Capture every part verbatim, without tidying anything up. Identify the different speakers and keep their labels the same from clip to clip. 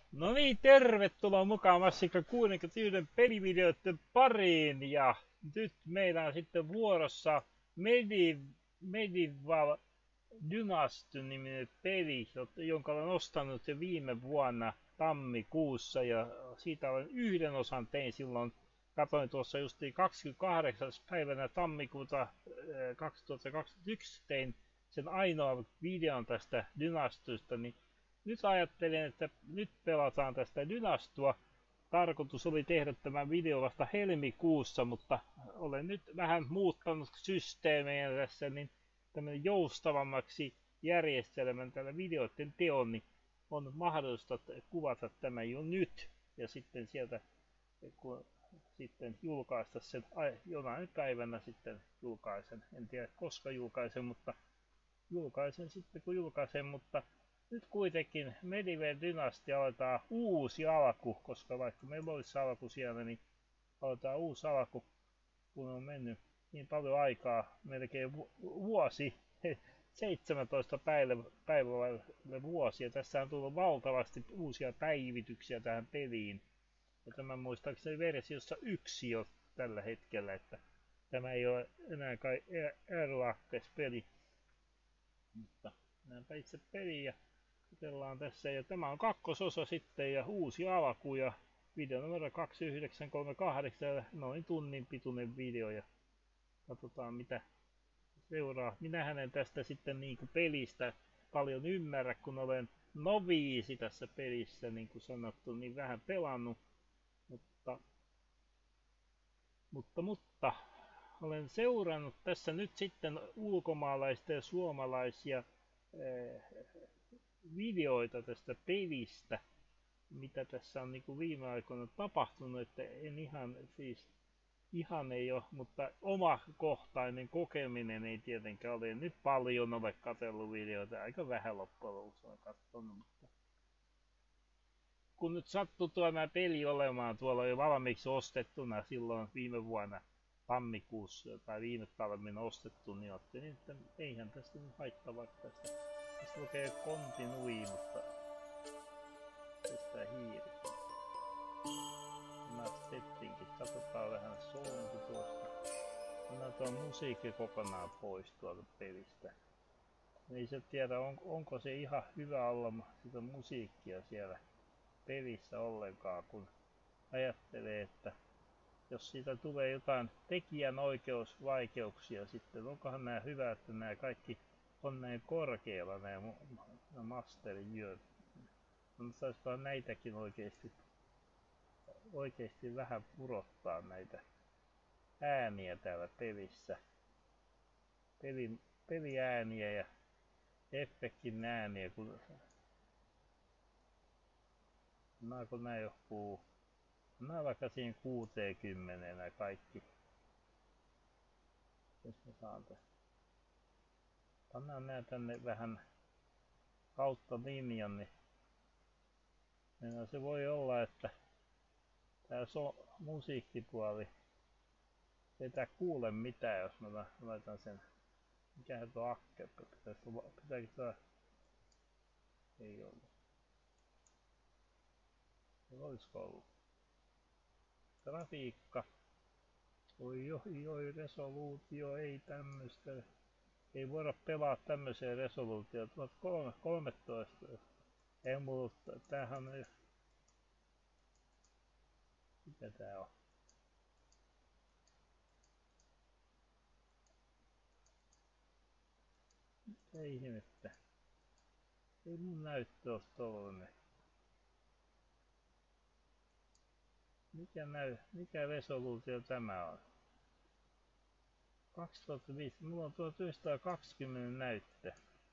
Speaker 1: No niin, tervetuloa mukaan Massikka kuusikymmentäyksi pelivideoiden pariin. Ja nyt meillä on sitten vuorossa Medi Medieval Dynasty-niminen peli, jonka olen ostanut jo viime vuonna tammikuussa. Ja siitä olen yhden osan tein silloin. Katoin tuossa justiin kahdeskymmeneskahdeksas päivänä tammikuuta kaksituhattakaksikymmentäyksi tein sen ainoa videon tästä Dynastysta, niin nyt ajattelin, että nyt pelataan tästä Dynastua. Tarkoitus oli tehdä tämä video vasta helmikuussa, mutta olen nyt vähän muuttanut systeemejä tässä, niin tämmöinen joustavammaksi järjestelmän tällä videoiden teon, niin on mahdollista kuvata tämä jo nyt. Ja sitten sieltä, kun sitten julkaista sen, ai, jonain päivänä sitten julkaisen. En tiedä koska julkaisen, mutta julkaisen sitten kun julkaisen, mutta nyt kuitenkin Medieval Dynasty aletaan uusi alku, koska vaikka meillä olisi alku siellä, niin aletaan uusi alku, kun on mennyt niin paljon aikaa, melkein vuosi, seitsemäntoista päivällä vuosi, ja tässä on tullut valtavasti uusia päivityksiä tähän peliin. Ja tämä muistaakseni versiossa yksi jo tällä hetkellä, että tämä ei ole enää kai Early-peli. Mutta näenpä itse peliä. Katsellaan tässä, ja tämä on kakkososa sitten ja uusi alku ja video numero kaksikymmentäyhdeksän kolmekymmentäkahdeksan, noin tunnin pituinen video ja katsotaan mitä seuraa. Minähän en tästä sitten niin kuin pelistä paljon ymmärrä, kun olen noviisi tässä pelissä, niin kuin sanottu, niin vähän pelannut, mutta, mutta, mutta olen seurannut tässä nyt sitten ulkomaalaisia ja suomalaisia eh, videoita tästä pelistä, mitä tässä on niinku viime aikoina tapahtunut, että en ihan, siis ihan ei ole, mutta omakohtainen kokeminen ei tietenkään ole. Nyt paljon ole katsellut videoita, aika vähän loppujen lopuksi olen katsonut, mutta kun nyt sattuu tämä peli olemaan tuolla jo valmiiksi ostettuna silloin viime vuonna tammikuussa tai viime talvena ostettu, niin ajattelin, että eihän tästä nyt haittaa vaikka tästä. Tässä lukee continui, mutta tästä hiiri. Nämä settingit, katsotaan vähän sounti tuosta. Minä tuon musiikki kokonaan pois tuolta pelistä. Ei se tiedä, on, onko se ihan hyvä olla sitä musiikkia siellä pelissä ollenkaan, kun ajattelee, että jos siitä tulee jotain tekijänoikeusvaikeuksia sitten, onkohan nämä hyvä, että nämä kaikki on näin korkealla, nämä masterin. Mutta saisipa näitäkin oikeasti, oikeasti vähän purottaa näitä ääniä täällä pelissä. Peli, peliääniä ja effektin ääniä, kun naako nää johtuu. Nää vaikka siihen kuuteenkymmeneen kaikki. Jos mä saan tästä. Pannaan nää tänne vähän kautta linjan, niin se voi olla, että tää so musiikkipuoli ei tää kuule mitään, jos mä laitan sen. Mikähän tuo akke? Pitääkö tuo? Ei ollut. Olisiko ollut? Grafiikka. Oi oi oi, resoluutio, ei tämmöstä. Ei voida pelaa tämmöiseen resoluutioon. tuhatkolmetoista. Ei mulla, tämähän on. Mikä tää on? Mitä ihmettä? Ei mun näyttö oo tollanen. Mikä näy, mikä resoluutio tämä on? kaksituhattaviisi, mulla on tuhatyhdeksänsataakaksikymmentä näyttö.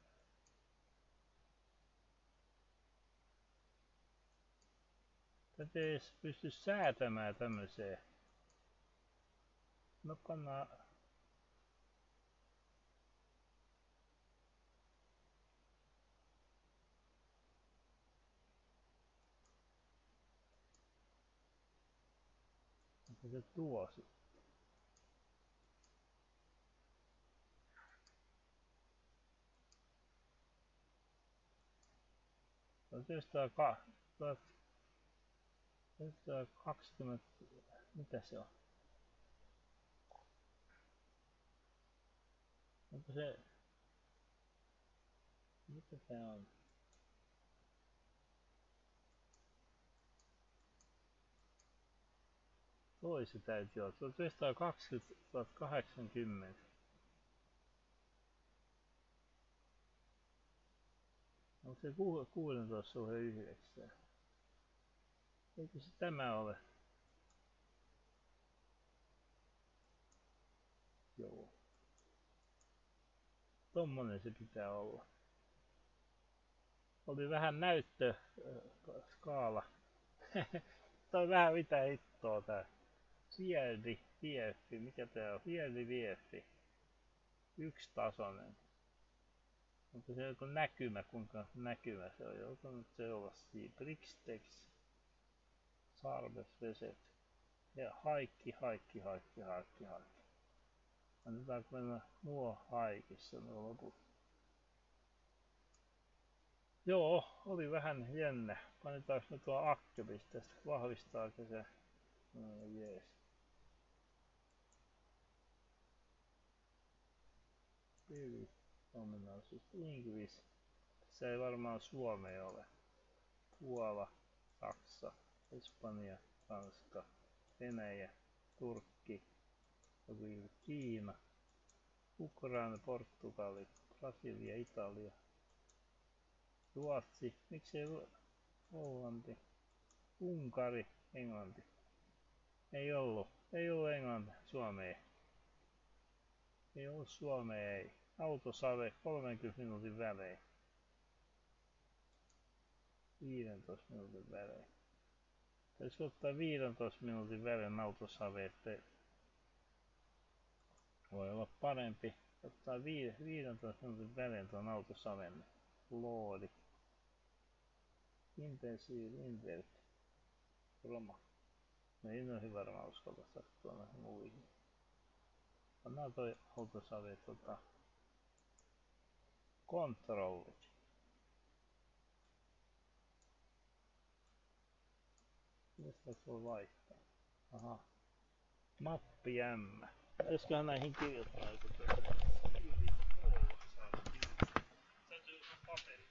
Speaker 1: Tätä ei edes pysty säätämään tämmöiseen. No pannaan. Onko se tuo sitten? tuhatyhdeksänsataakaksikymmentä. Nyt on kaksikymmentä, mitä se on? Onko se, mitä se on? Toi se täytyy olla, tuhatyhdeksänsataakaksikymmentä kahdeksankymmentä. Onko se kuusitoista suhde yhdeksän? Eikö se tämä ole? Joo. Tommonen se pitää olla. Oli vähän näyttö äh, skaala. Toi vähän mitä hittoa tää. Fierdi, Fierfi, mikä tää on? Fierdi, Fierfi. Yksitasoinen. Onko se joku näkymä, kuinka näkymä se on? Joku nyt se olla siinä. Brixtex. Sarves, Veset. Ja haikki, haikki, haikki, haikki, haikki. Annetaanko mennä nuo haikissa nuo loput? Joo, oli vähän jännä. Panetaanko me tuo akkelis tästä? Vahvistaako se? No jees. Pili. Ominaisuus. English. Se ei varmaan Suomea ole. Puola, Saksa, Espanja, Ranska, Venäjä, Turkki, Kiina, Ukraina, Portugali, Brasilia, Italia, Ruotsi, miksei Hollanti, Unkari, Englanti. Ei ollut, ei ollut Englanti, Suomea. Ei ollut Suomea, ei. Autosave kolmenkymmenen minuutin välein. viidentoista minuutin välein. Täytyisi ottaa viidentoista minuutin välein autosave, että voi olla parempi ottaa viidentoista minuutin välein tuon autosaven. Loodi. Intensiivi, invert. Roma. No ei noihin varmaan uskalla sattua noihin muihin. Pannaan toi autosave tota kontrollit. Mistä se voi vaihtaa? Aha. Mappi M. Olisikohan näihin kirjoittaa joku tässä? Täytyy paperi.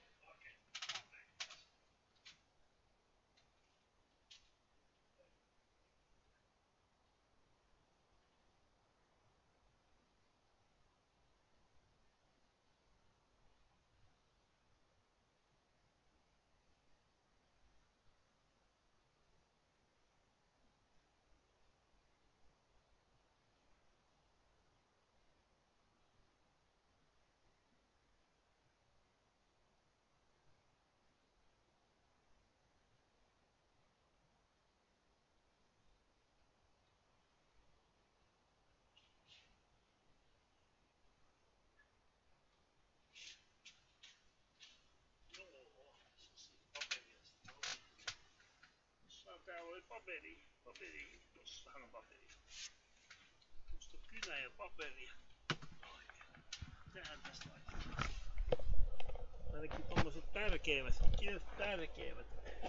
Speaker 1: Täällä oli paperi, paperi, tossahan on paperi. Tuosta kynä ja paperi. Tähän tästä laitetaan. Ainakin tommoset tärkeimmät, kirjat tärkeimmät.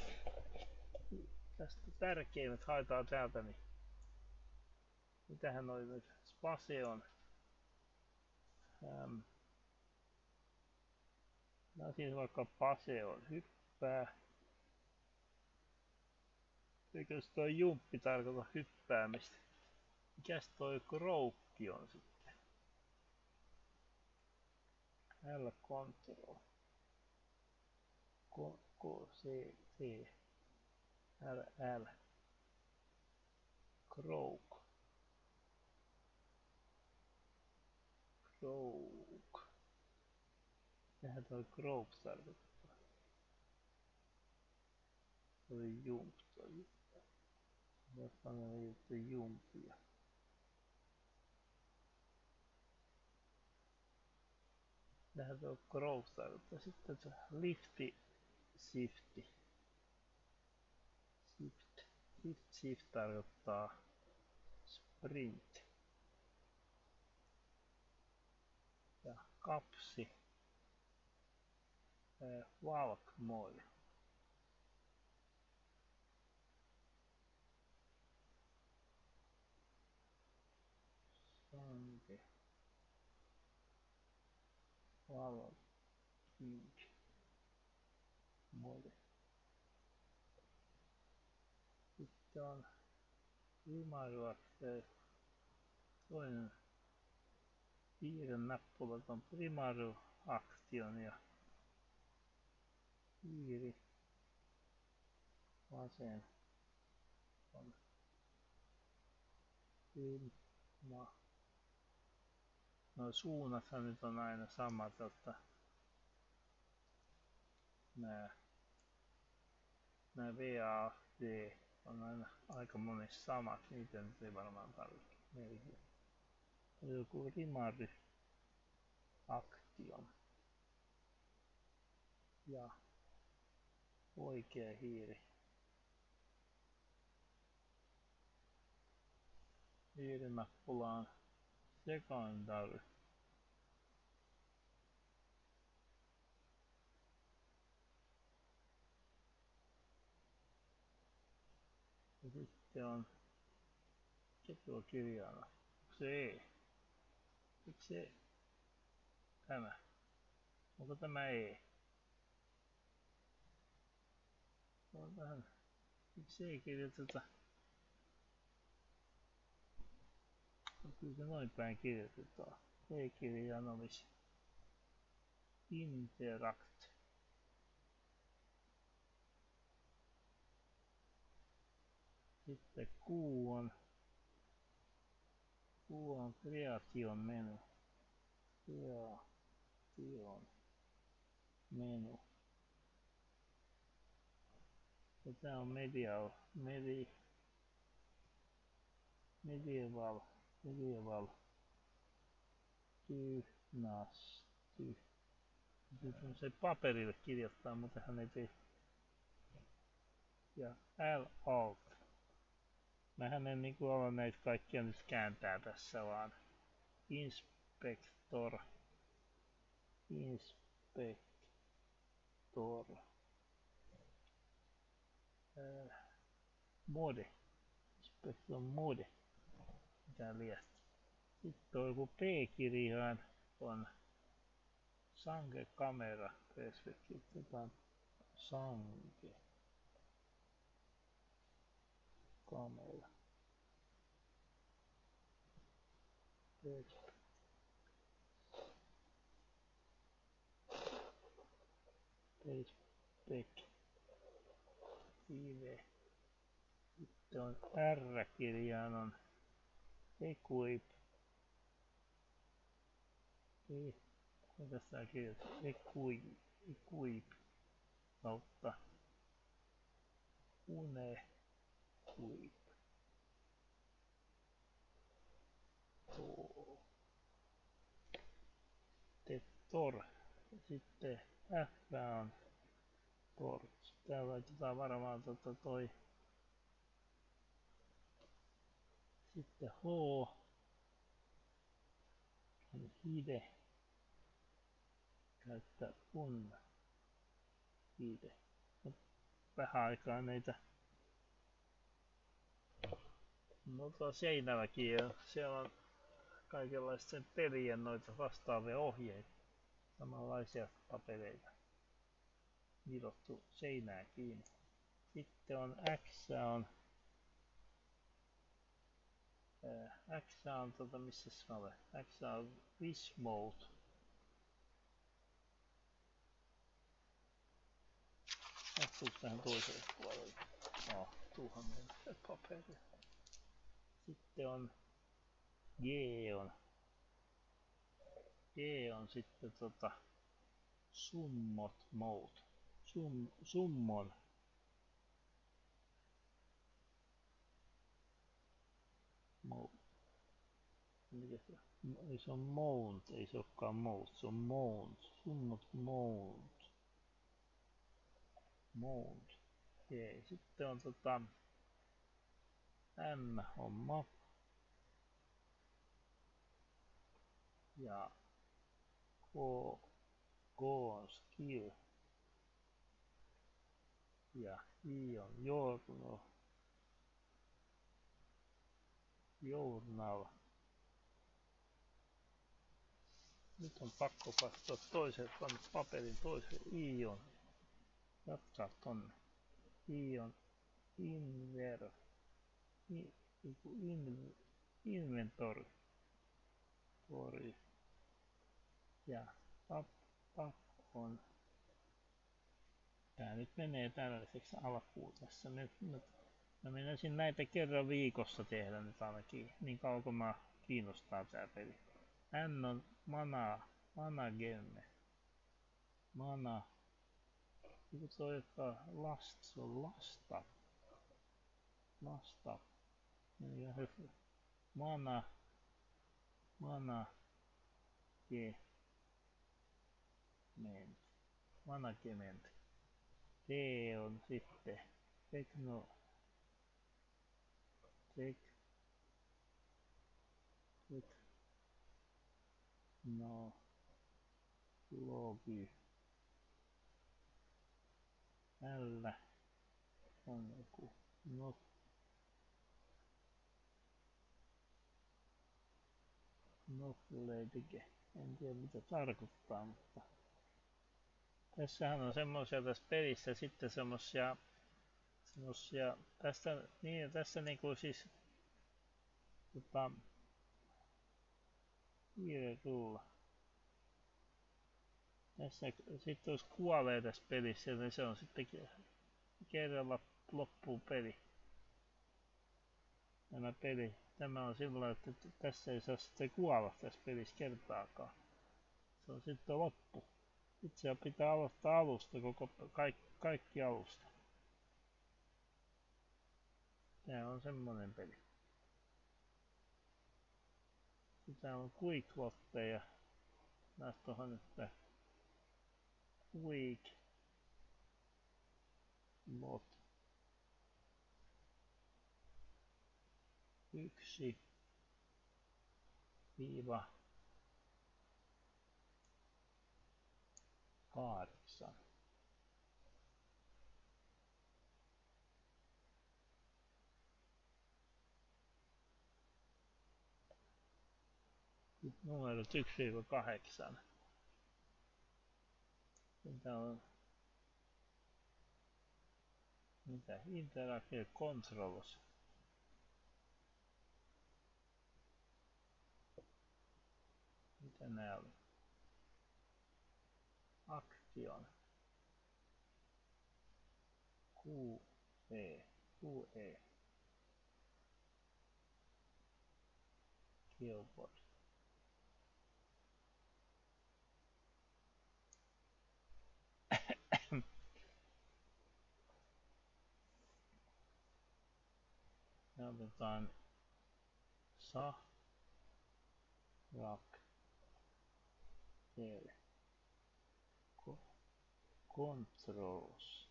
Speaker 1: Tästä tärkeimmät haetaan täältä, niin mitähän oli nyt? Spase on. Ähm. No siis vaikka Pase on hyppää. Eikös toi jumppi tarkoita hyppäämistä? Mikäs toi kroukki on sitten? L control. K, K, C, C. L, L. Krouk. Krouk. Mitähän toi krouk tarkoittaa? Toi jump, toi. Jostain on juttu jumpia. Mitähän toi krouk tarkoittaa? Sitten se lifti, shifti. Shift. Shift, shift tarkoittaa sprint. Ja kapsi. Walk mode. Mode. Valve. Key. Mode. Sitten on Primario-akseeri. Toinen hiiren nappulat on Primario Action ja hiiri vasen on Prima. No suunnathan nyt on aina samat, että nää, nää V A D on aina aika monissa samat, niitä nyt ei varmaan tarvitse merkitä. Joku Primary Action ja oikea hiiri. Hiirinappula on Secondary. Ja sitten on se tuo kirjaana. Se E. Miksi se tämä? Onko tämä E? On vähän. Miksi ei kirjoiteta? Kyllä se noin päin kirjoitetaan. E-kirjaan olisi Interact. Sitten Q on, Q on Creation menu. Creation menu. Ja tää on Medial, Medi, Medieval, Medieval, Dynasty. Nyt se paperille kirjoittaa, mutta hän ei tee. Ja L-Alt. Mähän en niinku ala näitä kaikkia nyt kääntää tässä, vaan Inspector, Inspector, äh, Mode, Inspector Mode, mitä liästä. Sitten on joku P-kirjaan on Sange kamera, perspektiivi, Sange kamera. Perspektiivi. Sitten on R-kirjaan on Equip. Ei, mitä tää kirjoittaa? Equip. Equip. Kautta. Une. Equip. Sitten Tor. Sitten F on Torch. Täällä laitetaan varmaan tota toi. Sitten H on hide. Käyttää kun hide. Vähän aikaa näitä. No tuo seinälläkin on. Siellä on kaikenlaista sen pelien noita vastaavia ohjeita. Samanlaisia papereita. Nilottu seinään kiinni. Sitten on X on. Ää, X on tota missä se on? X on Wish Mode. Mahtuuko tähän toiselle puolelle? No, tuuhan mennä paperia. Sitten on G on. G on sitten tota Summot Mode. Sum, summon. Mode. Mikä se on? Ei se on mount, ei se olekaan mode, se on mount. Summot mount. Mount. Okei, sitten on tota M on map. Ja K, K on skill. Ja I on journal. Journal. Nyt on pakko katsoa toisen, panna paperin toisen ion. Jatkaa tonne. Ion inver. I, in, inventory. Tori. Ja pap, pap on. Tää nyt menee tällaiseksi alkuun tässä. Nyt, nyt mä menisin näitä kerran viikossa tehdä nyt ainakin. Niin kauan kun mä kiinnostaa tää peli. N on mana, mana gemme. Mana. Joku toi, joka last, se on lasta. Lasta. Ja hyvä. Mana. Mana. Ge. Ment. Mana gement. T on sitten. Tekno. Tek. Tek. No. Logi. L on joku not, not ledige. En tiedä mitä tarkoittaa, mutta tässähän on semmosia tässä pelissä sitten semmosia semmosia tästä niin tässä niinku siis tota kiire tulla. Tässä sitten jos kuolee tässä pelissä, niin se on sitten kerralla loppuu peli. Tämä peli, tämä on sillä että tässä ei saa sitten kuolla tässä pelissä kertaakaan. Se on sitten loppu. Itse pitää aloittaa alusta, koko, kaikki, kaikki alusta. Tää on semmonen peli. Tää on quick lotteja. Näistä onhan nyt quick lot. Yksi viiva kahdeksan. Numerot yksi viiva kahdeksan. Mitä on? Mitä? Interactive controls. Mitä nää oli? Action. Q E. Q E. Keyboard. Ja otetaan sa, rak, tel, controls.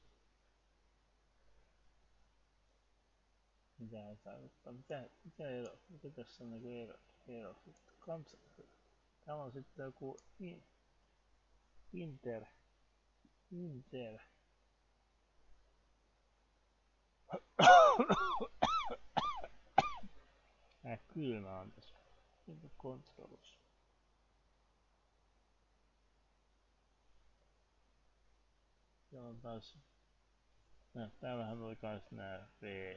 Speaker 1: Mitä ei tarkoittaa? Mitä, mitä ero? Mikä tässä on niinku ero? ero? Kans, täällä on sitten joku i, inter, inter. Tää kylmä on tässä. Inter controls. Täällä on taas. Nää, täällähän oli kans nää V,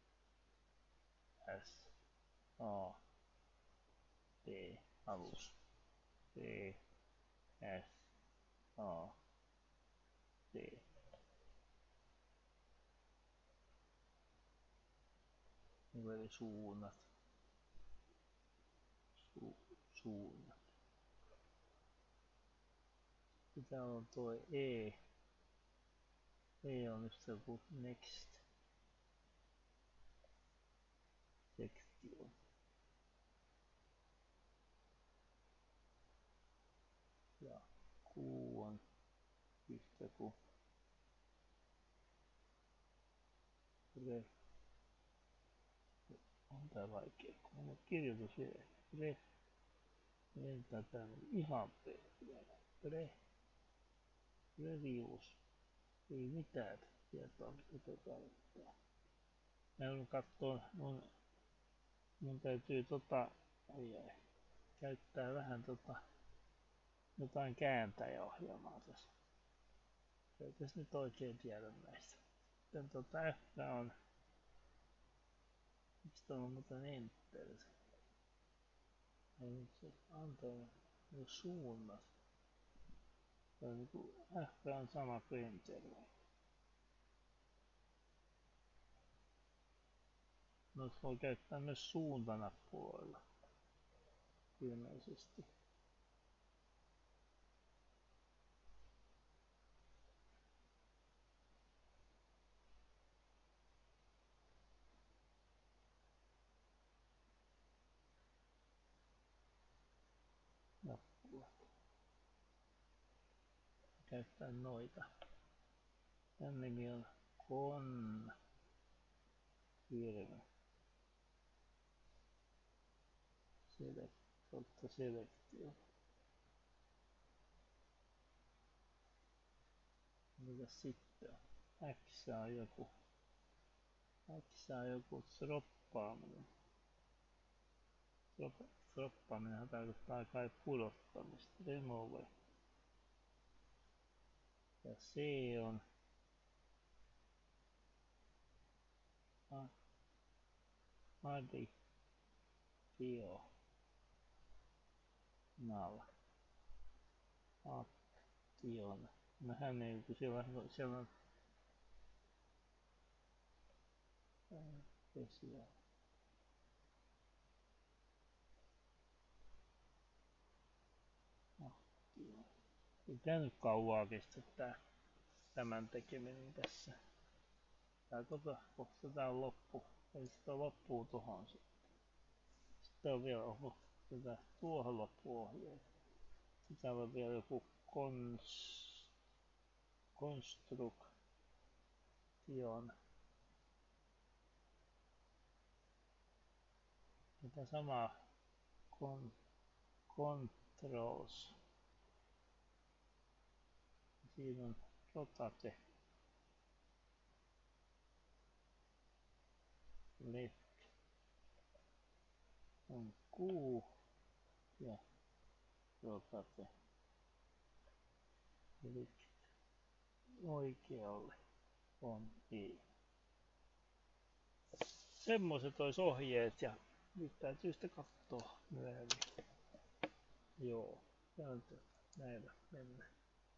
Speaker 1: S, A, D, alus. V, S, A, D. Eli suunnat. Su, suunnat. Mitä on tuo E? E on just joku next. Section. Ja Q on yhtä kuin ref. On tää vaikea, kun mulla on kirjoitus vielä. Ref. Lentää täällä ihan pehmeä. Ref. Reviews. Ei mitään tietoa, mitä tarvittaa. Mä joudun kattoo mun, mun täytyy tota, ai ai, käyttää vähän tota jotain kääntäjäohjelmaa tässä. Ei tässä nyt oikein tiedä näistä. Sitten tota F on... Mistä on muuten Enter? Ei nyt se antoi suunnat. Se on niinku F on sama kuin Enter. No voi käyttää myös suuntanappuloilla. Ilmeisesti. Nappulat. Käyttää noita. Tän nimi on Kon Hirve. Select, kautta selektio. Mitäs sitten on? X on joku. X on joku droppaaminen. Drop, droppaaminen tarkoittaa kai pudottamista. Remove. Ja C on Adi Dio Nal Action. Mähän ei, kun siellä, siellä on Action. Ei tää nyt kauaa kestä tää, tämän tekeminen tässä. Tää tota, kohta tää on loppu. Eli sitä loppuu tohon sitten. Sitten on vielä oho, tätä tuohon loppuohjeet. Sitten on vielä joku cons, construction. Mitä samaa con, controls. Siinä on rotate. Left on Q ja rotate. Eli oikealle on E. Semmoiset ois ohjeet ja nyt täytyy sitten katsoa myöhemmin. Joo, näillä mennään.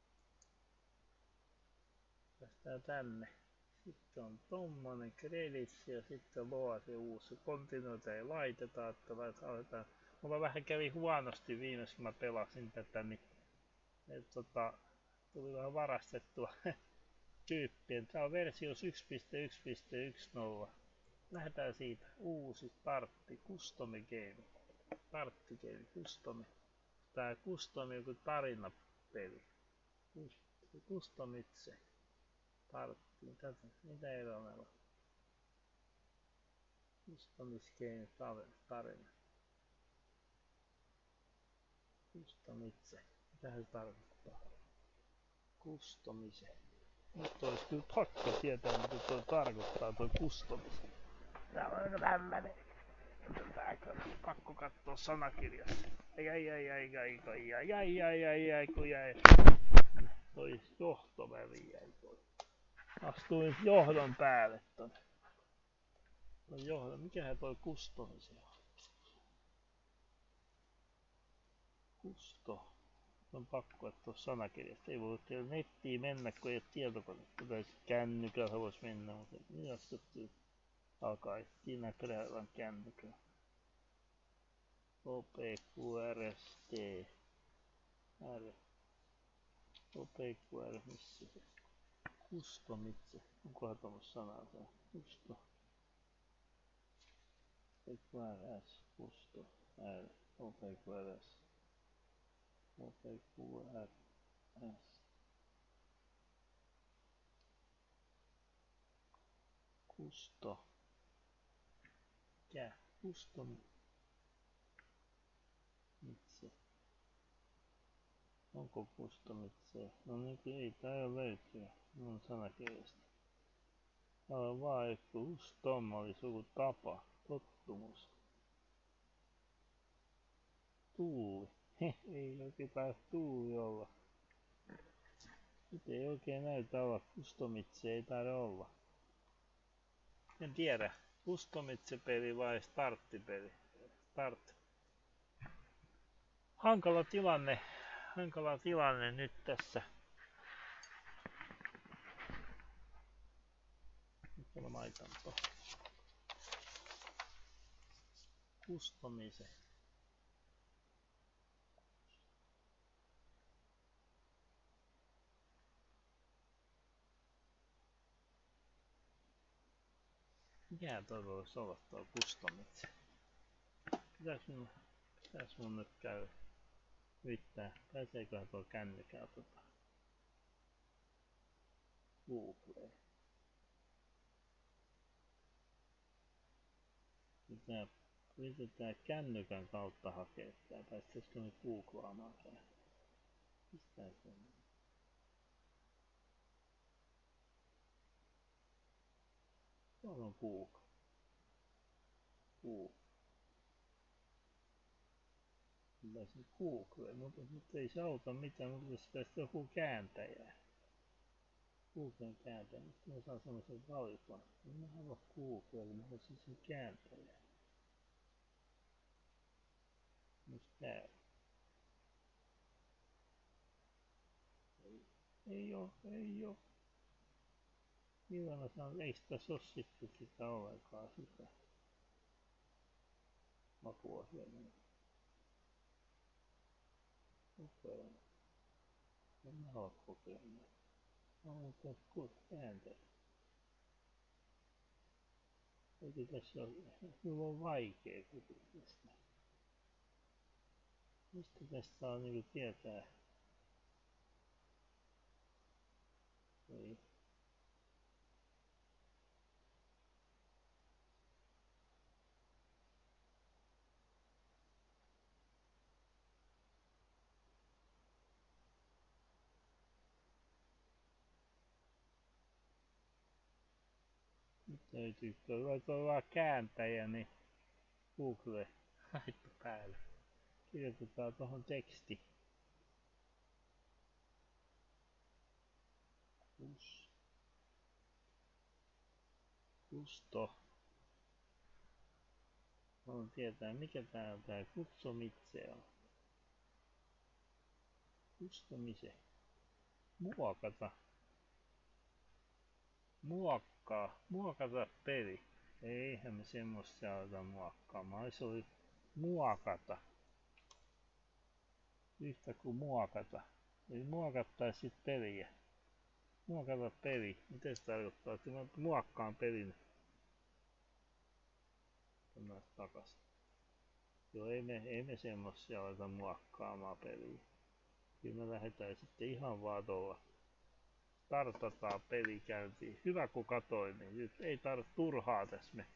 Speaker 1: Päästään tänne. Sitten on tommonen credits ja sitten loa se uusi. Continuita ei laiteta, että aletaan. Mulla vähän kävi huonosti viimeis kun mä pelasin tätä, niin et, tota, tuli vähän varastettua tyyppiä. Tää on versios yksi piste yksi piste yksitoista. Lähdetään siitä. Uusi startti, custom game. Startti game, custom. Tää custom on joku tarinapeli. Custom itse. Startti, mitä, mitä eroa meillä on? Custom game, tarina. Custom itse. Mitä se tarkoittaa? Customise. Nyt olisi kyllä pakko tietää mitä toi tarkoittaa toi customise. Tää on aika tämmönen. Tääkö pakko kattoo sanakirjasta. Ai ai ai ai ai ai ai ai ai ai ai kun jäi. Toi johtoväli jäi toi. Astuin johdon päälle ton. Toi johdon, mikähän toi customise on? Kusto. On pakko katsoa sanakirjasta. Ei voi nettiin mennä, kun ei ole tietokonetta. Tai kännykällä vois mennä, mutta minästä alkaa etsiä näköjään kännykällä. O P Q R S T R O P Q R, missä se? Custom itse. Onkohan tuommoista sanaa tää? Custo. O P Q R S. Custo. R. O P Q R S. O P Q R S. Custo. Mikä? Custom itse. Onko custom itse? No niin, ei tää löytyy. Mun sanakirjasta. Täällä on vaan että custom olisi joku tapa. Tottumus. Tulli. Ei oikein taas tuuli olla. Nyt ei oikein näytä olla. Kustomitse ei taida olla. En tiedä. Kustomitse-peli vai starttipeli? Start. Hankala tilanne. Hankala tilanne nyt tässä. Nyt mä laitan tuon. Kustomise. Mikä toi voisi olla tuo kustomitse? Pitäis mun, pitäis mun nyt käy yrittää, pääseeköhän tuo kännykää tota Googleen. Pitää, yritetään kännykän kautta hakea tää, päästäisikö me googlaamaan tää? Pistää sen. Tuolla on Google. Google. Pitäisi Google, mutta nyt ei se auta mitään, mutta pitäisi päästä joku kääntäjä. Googlen kääntäjä, nyt mä saan semmoisen valikon. En mä halua Google, mä haluaisin sen kääntäjä. Nyt käy. Ei, ei oo, ei oo. Millä mä saan, eikö tässä oo sitten sitä ollenkaan sitä makuohjelmaa. Kokeilma. En mä halua kokeilma. Mä haluan tässä kääntäjä. Eikö tässä ole, minulla on vaikea kuitenkin tästä. Mistä tästä saa niinku tietää? Ei. Nyt löytyy, kun laitoin vaan kääntäjä, niin Google laittu päälle. Kirjoitetaan tuohon teksti. Kus. Kusto. Haluan tietää, mikä tää on tää kustomitse on. Kustomise. Muokata. Muokkaa. Muokata peli. Eihän me semmoista aleta muokkaamaan. Se oli muokata. Yhtä kuin muokata. Eli muokattais sit peliä. Muokata peli. Mitä se tarkoittaa? Että mä muokkaan pelin. Tänään takas. Joo, ei me, ei me semmosia aleta muokkaamaan peliä. Kyllä me lähdetään sitten ihan vaan tuolla. Startataan peli käyntiin. Hyvä kun katoin, niin nyt ei tarvitse turhaa tässä me.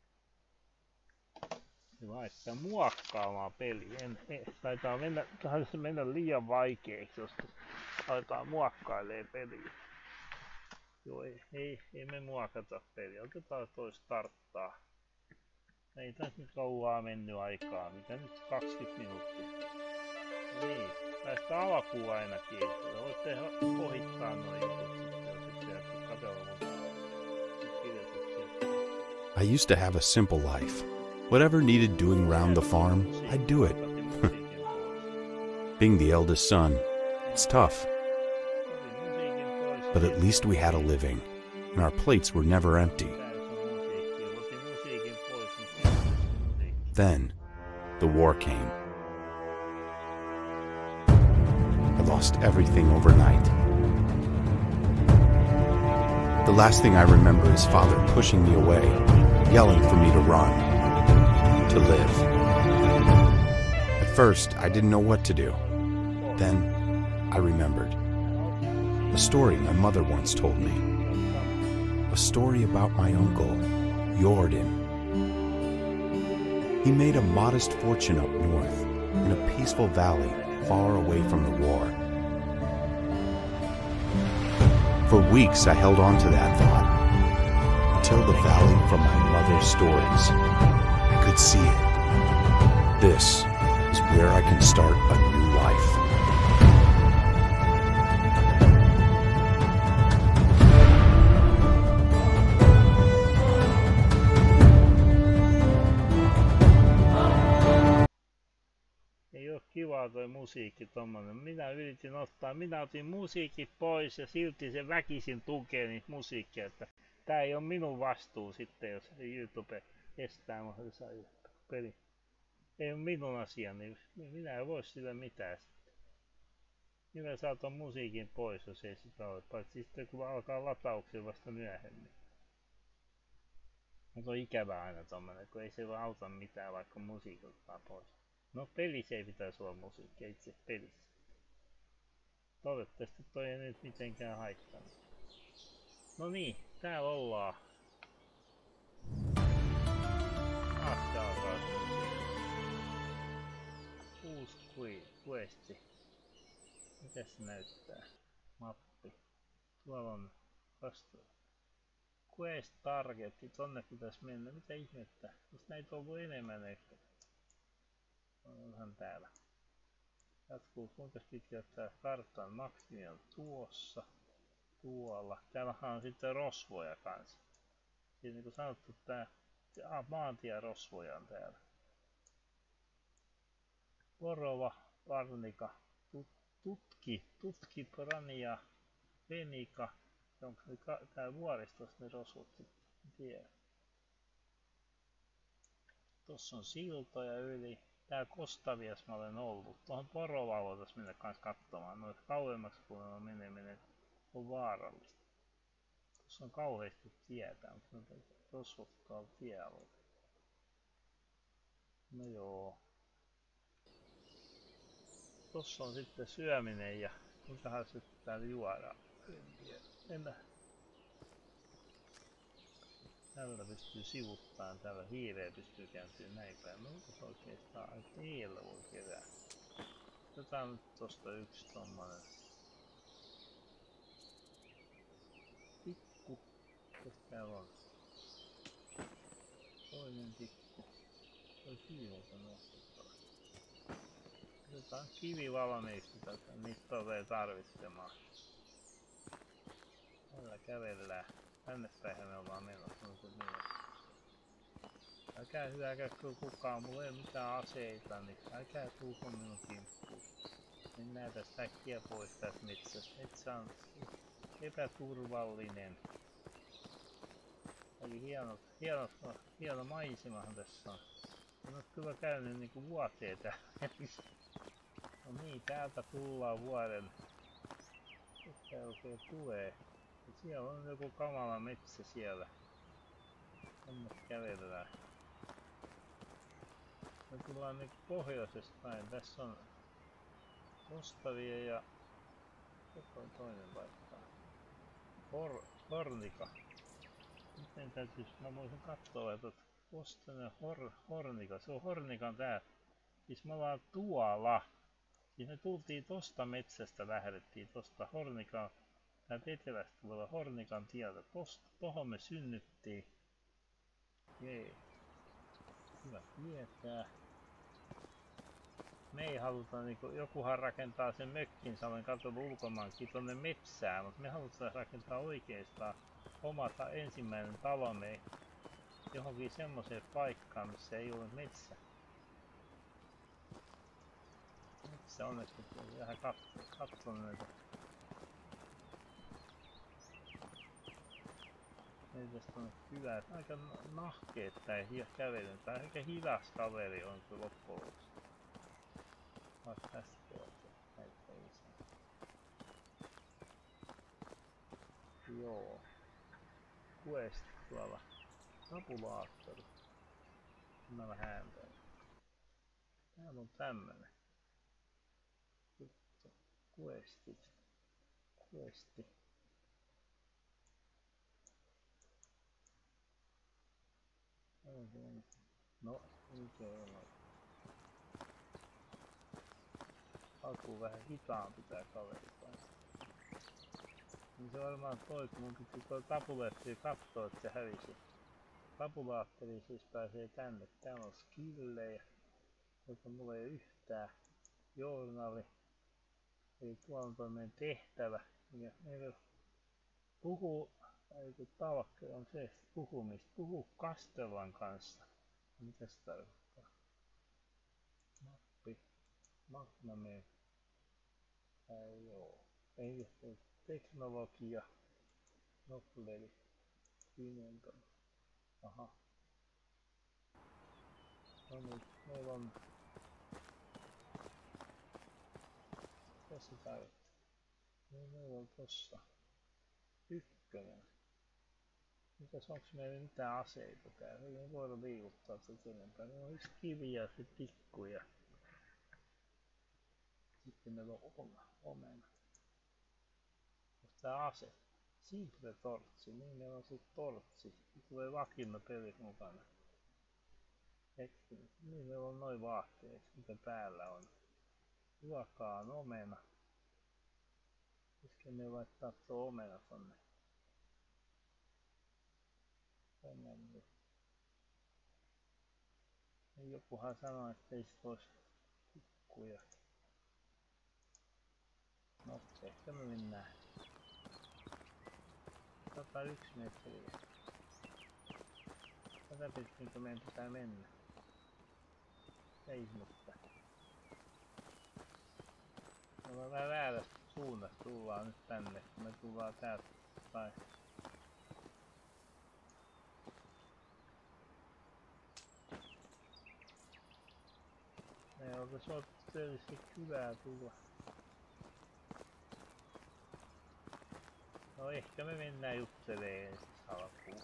Speaker 1: Laittaa muokkaamaan peli. En, en, taitaa mennä, taisi mennä liian vaikeaksi, jos aletaan muokkailee peliä. Joo, ei, ei, ei me muokata peliä. Otetaan toi starttaa. Ei tässä nyt kauaa mennyt aikaa. Mitä nyt? kaksikymmentä minuuttia. Niin, päästä alkuun ainakin. Voitte ohittaa noin jutut sitten, jos sitten katsella mun kirjoituksia.
Speaker 2: I used to have a simple life. Whatever needed doing round the farm, I'd do it. Being the eldest son, it's tough. But at least we had a living, and our plates were never empty. Then, the war came. I lost everything overnight. The last thing I remember is Father pushing me away, yelling for me to run, to live. At first, I didn't know what to do. Then, I remembered. A story my mother once told me. A story about my uncle, Jordan. He made a modest fortune up north, in a peaceful valley far away from the war. For weeks I held on to that thought, until the valley from my mother's stories. I could see it. This is where I can start a new life.
Speaker 1: Ei oo kivaa toi musiikki tommonen. Minä yritin ottaa, minä otin musiikit pois ja silti se väkisin tukee niitä musiikkia, että tää ei oo minun vastuu sitten, jos YouTube estää mahdollista peli. Ei oo minun asia, niin minä en voi sille mitään sitten. Minä saa ton musiikin pois, jos ei sitä ole, paitsi sitten kun alkaa latauksia vasta myöhemmin. Mutta on ikävää aina tommonen, kun ei se vaan auta mitään, vaikka musiikki ottaa pois. No pelissä ei pitäisi olla musiikkia, itse pelissä. Toivottavasti toi ei nyt mitenkään haittanut. No niin, täällä ollaan. Taas tää alkaa musiikki. Uusi questi. Mitäs se näyttää? Mappi. Tuolla on vasta quest targetti, tonne pitäis mennä. Mitä ihmettä? Jos näitä on ollut enemmän ehkä. Onhan täällä. Jatkuu kuinka pitkä tää kartan maksimi on tuossa. Tuolla. Täällähän on sitten rosvoja kanssa. Siis niinku sanottu tää ah, maantierosvoja on täällä. Porova, parnika, tut, tutki, tutki, prania, venika. Onko tää vuoristos ne rosvot sitten? En tiedä. Tossa on siltoja yli. Tää Kostavias mä olen ollut. Tuohon Porovaan voitais mennä kans katsomaan. Noit kauemmaksi kun on meneminen on vaarallista. Tuossa on kauheasti tietä, mutta rosvot tuolla tiellä. No joo. Tossa on sitten syöminen ja kuinkahan se täällä juodaan. En tiedä. Enä. Tällä pystyy sivuttaan, tällä hiireä pystyy kääntyä näin päin. No onko oikeastaan aika teillä voi kerää? Otetaan nyt tosta yksi tommonen tikku. Mitäs täällä on? Toinen tikku. Toi kiiholta nostettava. Otetaan kivi valmiiksi tätä, niistä tulee tarvitsemaan. Tällä kävellään. Tänne päin me ollaan menossa, no se niin. Älkää hyökätkö kukaan, mulla ei ole mitään aseita, niin älkää tulko minun kimppuun. Mennään tästä äkkiä pois tästä metsästä. Metsä on epäturvallinen. Eli hieno, hieno, hieno maisemahan tässä on. En ole kyllä käynyt niinku vuoteen täällä. No niin, täältä tullaan vuoden. Mitä oikein tulee? Siellä on joku kamala metsä siellä. Tänne kävellään. Me tullaan niinku pohjoisesta päin. Tässä on Kostavia ja joku toinen paikka. Hor Hornika. Miten täytyis, mä voisin katsoa, että Kostavia Hor Hornika. Se on Hornikan tää. Siis me ollaan tuolla. Siis me tultiin tosta metsästä, lähdettiin tosta Hornikan. Täältä etelästä tulee Hornikan tieltä. Tosta, tohon me synnyttiin. Jee. Hyvä tietää. Me ei haluta niinku, jokuhan rakentaa sen mökkinsä, olen katsonut ulkomaankin tonne metsään, mutta me halutaan rakentaa oikeastaan omata ensimmäinen talomme johonkin semmoiseen paikkaan, missä ei ole metsä. Metsä on, että vähän katson näitä. Ei tästä on hyvä, aika nahkeet tää kävely, tää aika hidas kaveri on se loppujen lopuksi. Vaikka tästä puolta näyttää isää. Joo. Quest tuolla. Tabulaattori. Mä vähän ääntä. Täällä on tämmönen. Questit. Questi. No, nyt ei ole. Alkuun vähän hitaampi tää kaveri kanssa. Niin se varmaan toi, kun mun piti toi tabuletti kattoo, että se hävisi. Tabulaatteri siis pääsee tänne. Täällä on skillejä. Mutta mulla ei ole yhtään journali. Eli tuolla on meidän tehtävä. Ja meillä puhuu, tai tavoite on se puhumista. Puhu Kastellan kanssa. Mitä se tarkoittaa? Mappi. Magnameen. Tai joo. Ei se teknologia. Nopleli. Pimenton. Aha. No niin, meillä on... Tässä tarvitsee. Meillä on tossa. Ykkönen. Mitäs onks meillä mitään aseita täällä? Ei me voida liikuttaa tätä enempää. Meillä on yksi kivi ja se tikku ja... Sitten meillä on oma, omena. Onks tää ase? Simple tortsi. Niin meillä on se tortsi. Se tulee vakina pelit mukana. Niin meillä on noin vaatteet, mitä päällä on. Ruokaa on omena. Pitäisikö me laittaa tuo omena tonne? Tonne nyt. Jokuhan sanoi, että ei sit ois tikkuja. No, ehkä me mennään. sata yksi metriä. Tätä pitkinkö meidän pitää mennä? Ei ihmettä. Me ollaan vähän väärästä suunnasta, tullaan nyt tänne, kun me tullaan täältä päin. Me oltais ollut tietysti hyvää tulla. No ehkä me mennään jutteleen alkuun.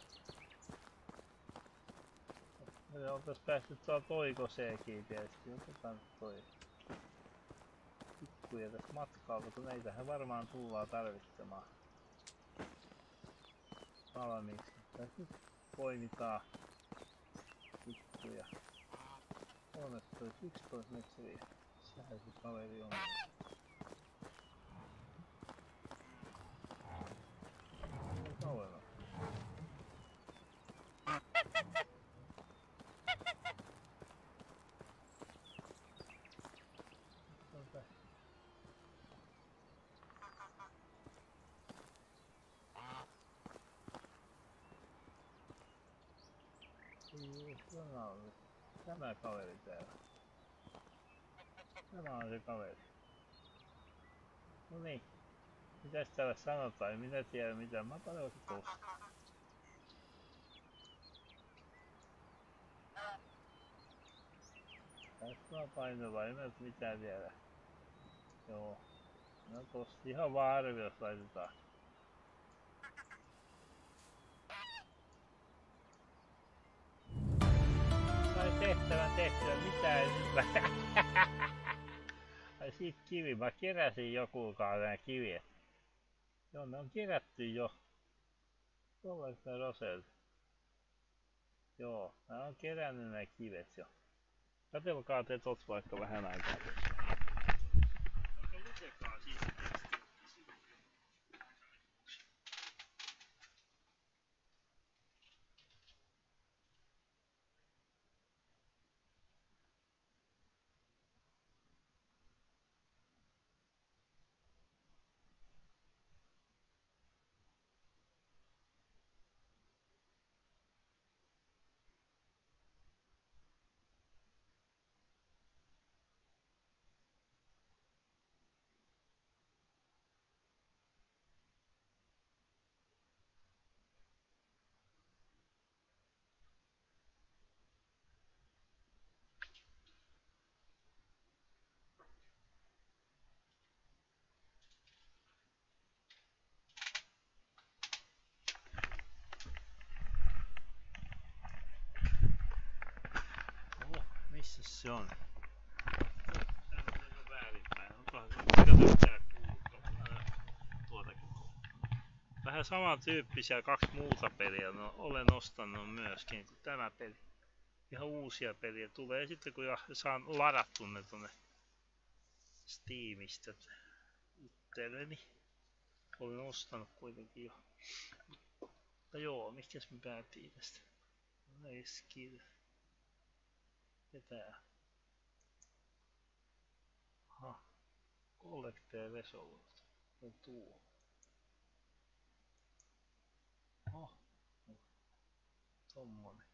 Speaker 1: Me oltais päästy tuolta oikoseekin tietysti, otetaan toi tikkuja tässä matkalla, kun näitähän varmaan tullaan tarvitsemaan valmiiksi. Tässä nyt poimitaan tikkuja. kolmetoista yksitoista metriä. Sehän se kaveri on. Kauemmas. Tämä kaveri täällä. Tämä on se kaveri. No niin. Mitäs täällä sanotaan? Minä tiedän mitä. Mä paljon se tuossa. Tässä on painava, en mä mitään tiedä. Joo. No tossa ihan vaan arviossa laitetaan. Sai tehtävän tehtyä, mitä ei nyt. Ai siitä kivi, mä keräsin jokukaan nää kiviä. Joo, ne on kerätty jo. Tuolla ne roselta. Joo, mä oon kerännyt nää kivet jo. Katselkaa te tot vaikka vähän aikaa. Vaikka lukekaa siitä tekstiä. Missä se on? Tää on aika väärinpäin. Onkohan se mitään tuotakin? Vähän samantyyppisiä kaksi muuta peliä no, olen ostanut myöskin kuin tämä peli. Ihan uusia peliä tulee sitten kun saan ladattu ne tonne Steamista itselleni. Olen ostanut kuitenkin jo. Mutta joo, mikäs me päätiin tästä? No ei skill. Ja tää. Collecte Resolute. On tuo. Oh. Tommonen.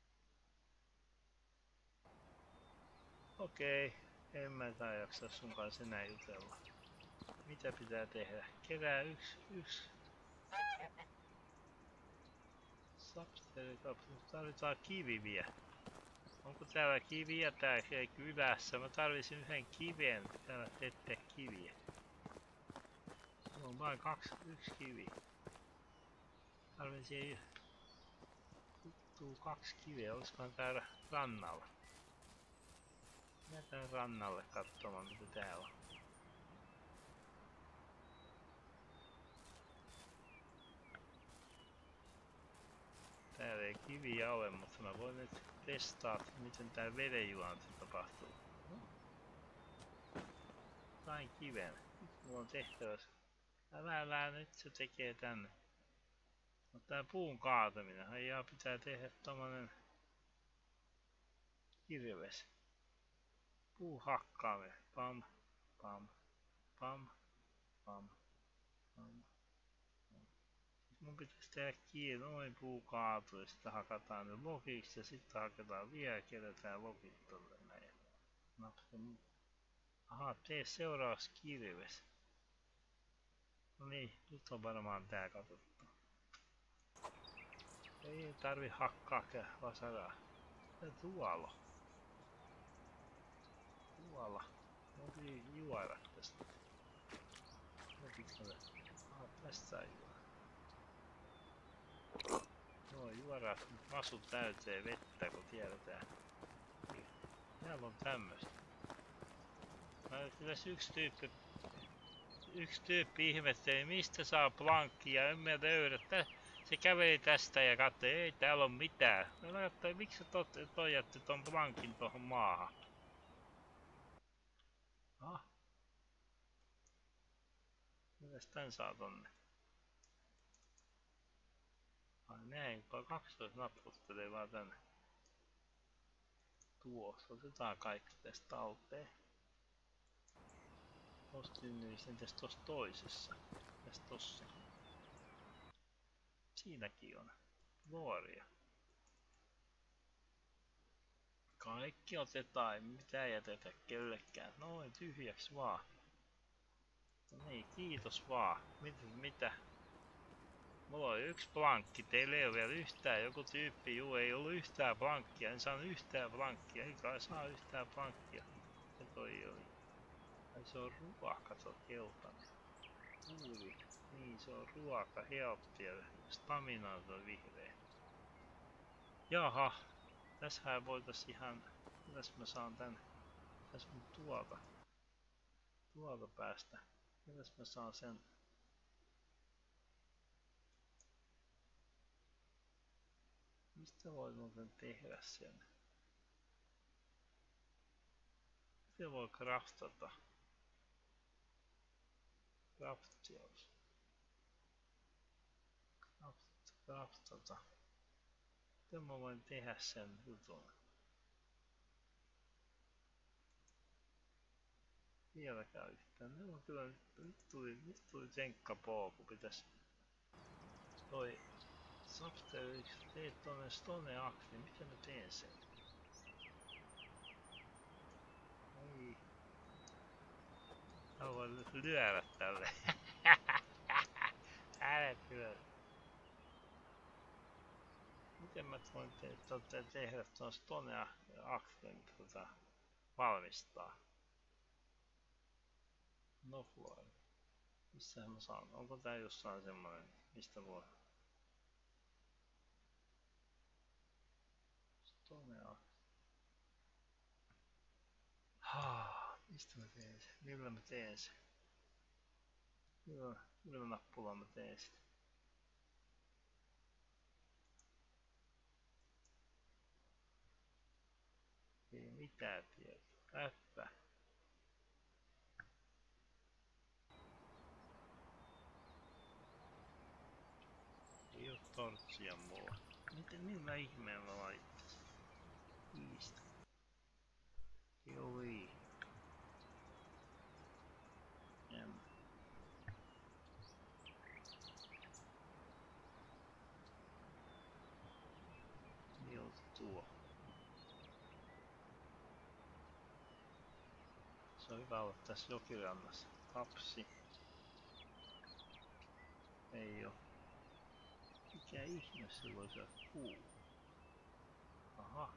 Speaker 1: Okei. En mä tää jaksa sun kanssa enää jutella. Mitä pitää tehdä? Kerää yksi, yksi. Substerikapseli. Tarvitaan kiviviä. Onko täällä kiviä täällä kylässä? Mä tarvisin yhden kiven. Täällä teette kiviä. On vain kaksi, yksi kivi. Tarvisin tuttuu kaksi kiveä. Olisikohan täällä rannalla? Mennään rannalle katsomaan mitä täällä on. Täällä ei kiviä ole, mutta mä voin nyt testaa, miten tää vedenjuonti tapahtuu. Sain kiven. Nyt mulla on tehtävä. Älä nyt se tekee tänne. No tää puun kaataminen. Aijaa pitää tehdä tommonen kirves. Puu hakkaaminen. Pam, pam, pam, pam, pam. Mun pitäisi tehdä kiinni, noin puu kaatuu ja sitten hakataan ne lokiksi ja sitten hakataan vielä, kerätään lokit tolle näin. Napsen. Aha, tee seuraavaksi kirves. No niin, nyt on varmaan tää katsottu. Ei tarvi hakkaa vasaraa. Tää tuolla. Tuolla. Mä otin juoda tästä. Otinko ne? Aha, tästä saa juoda. Joo, juoda masut täyteen vettä, kun tiedetään. Täällä on tämmöstä. Mä tässä yksi tyyppi, yksi tyyppi ihmetteli, mistä saa plankkia, en mä löydä. Se käveli tästä ja katsoi, ei täällä on mitään. Mä katsoin, miksi sä toijatte ton plankin tohon maahan? Ah. Mitäs tän saa tonne? Ai näin, kaksitoista napputtelee vaan tänne. Tuossa, otetaan kaikki tästä talteen. Ostin niistä entäs tossa toisessa. Mitäs tossa? Siinäkin on. Nuoria. Kaikki otetaan, ei mitään jätetä kellekään. Noin tyhjäksi vaan. No niin, kiitos vaan. Mitä? mitä? Mulla on yksi plankki, teillä ei ole vielä yhtään. Joku tyyppi, juu ei ollut yhtään plankkia. En saanut yhtään plankkia, ei kai saa yhtään plankkia. Se toi oli. Ai se on ruoka, se on keltainen. Kuuli. Niin se on ruoka, helppi ja stamina on vihreä. Jaha. Tässähän voitais ihan... Mitäs mä saan tän? Täs mun tuolta. Tuolta päästä. Mitäs mä saan sen? Mistä voi muuten tehdä sen? Miten voi craftata? Craftiaus. Craft, craftata. Miten mä voin tehdä sen jutun? Vieläkään yhtään. Ne on kyllä nyt tuli, nyt tuli tsenkkapoo, pitäis toi Substerix teet tonne Stone Axe, miten mä teen sen? Ei. Mä voin nyt lyödä tälle. Älä kyllä. Miten mä voin te te tehdä tuon Stone Axen tota, valmistaa? No floor. Missähän mä saan? Onko tää jossain semmonen, mistä voi? Stone Axe. Haa, mistä mä teen sen? Millä mä teen sen? Millä, millä nappulalla mä teen sitä? Ei mitään tietoa. Äppä. Ei oo tortsia mulla. Miten, millä ihmeen mä laittaisin? Iistä. Joo ei. En tuo? Se on hyvä olla tässä jokirannassa. Kapsi. Ei oo. Mikä ihme se voisi olla puu? Aha.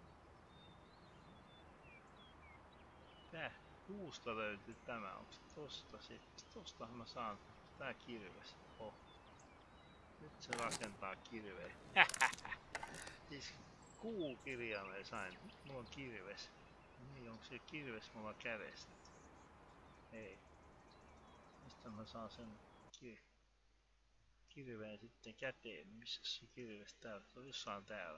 Speaker 1: Tää puusta löytyy tämä. Onks tosta sitten? Tostahan mä saan. Tää kirves. Oh. Nyt se rakentaa kirveen. Siis kuukirjaimen sain. Mulla on kirves. Niin, onko se kirves mulla kädessä? Ei. Mistä mä saan sen kir kirveen sitten käteen? Missä se kirves täällä? Se on jossain täällä.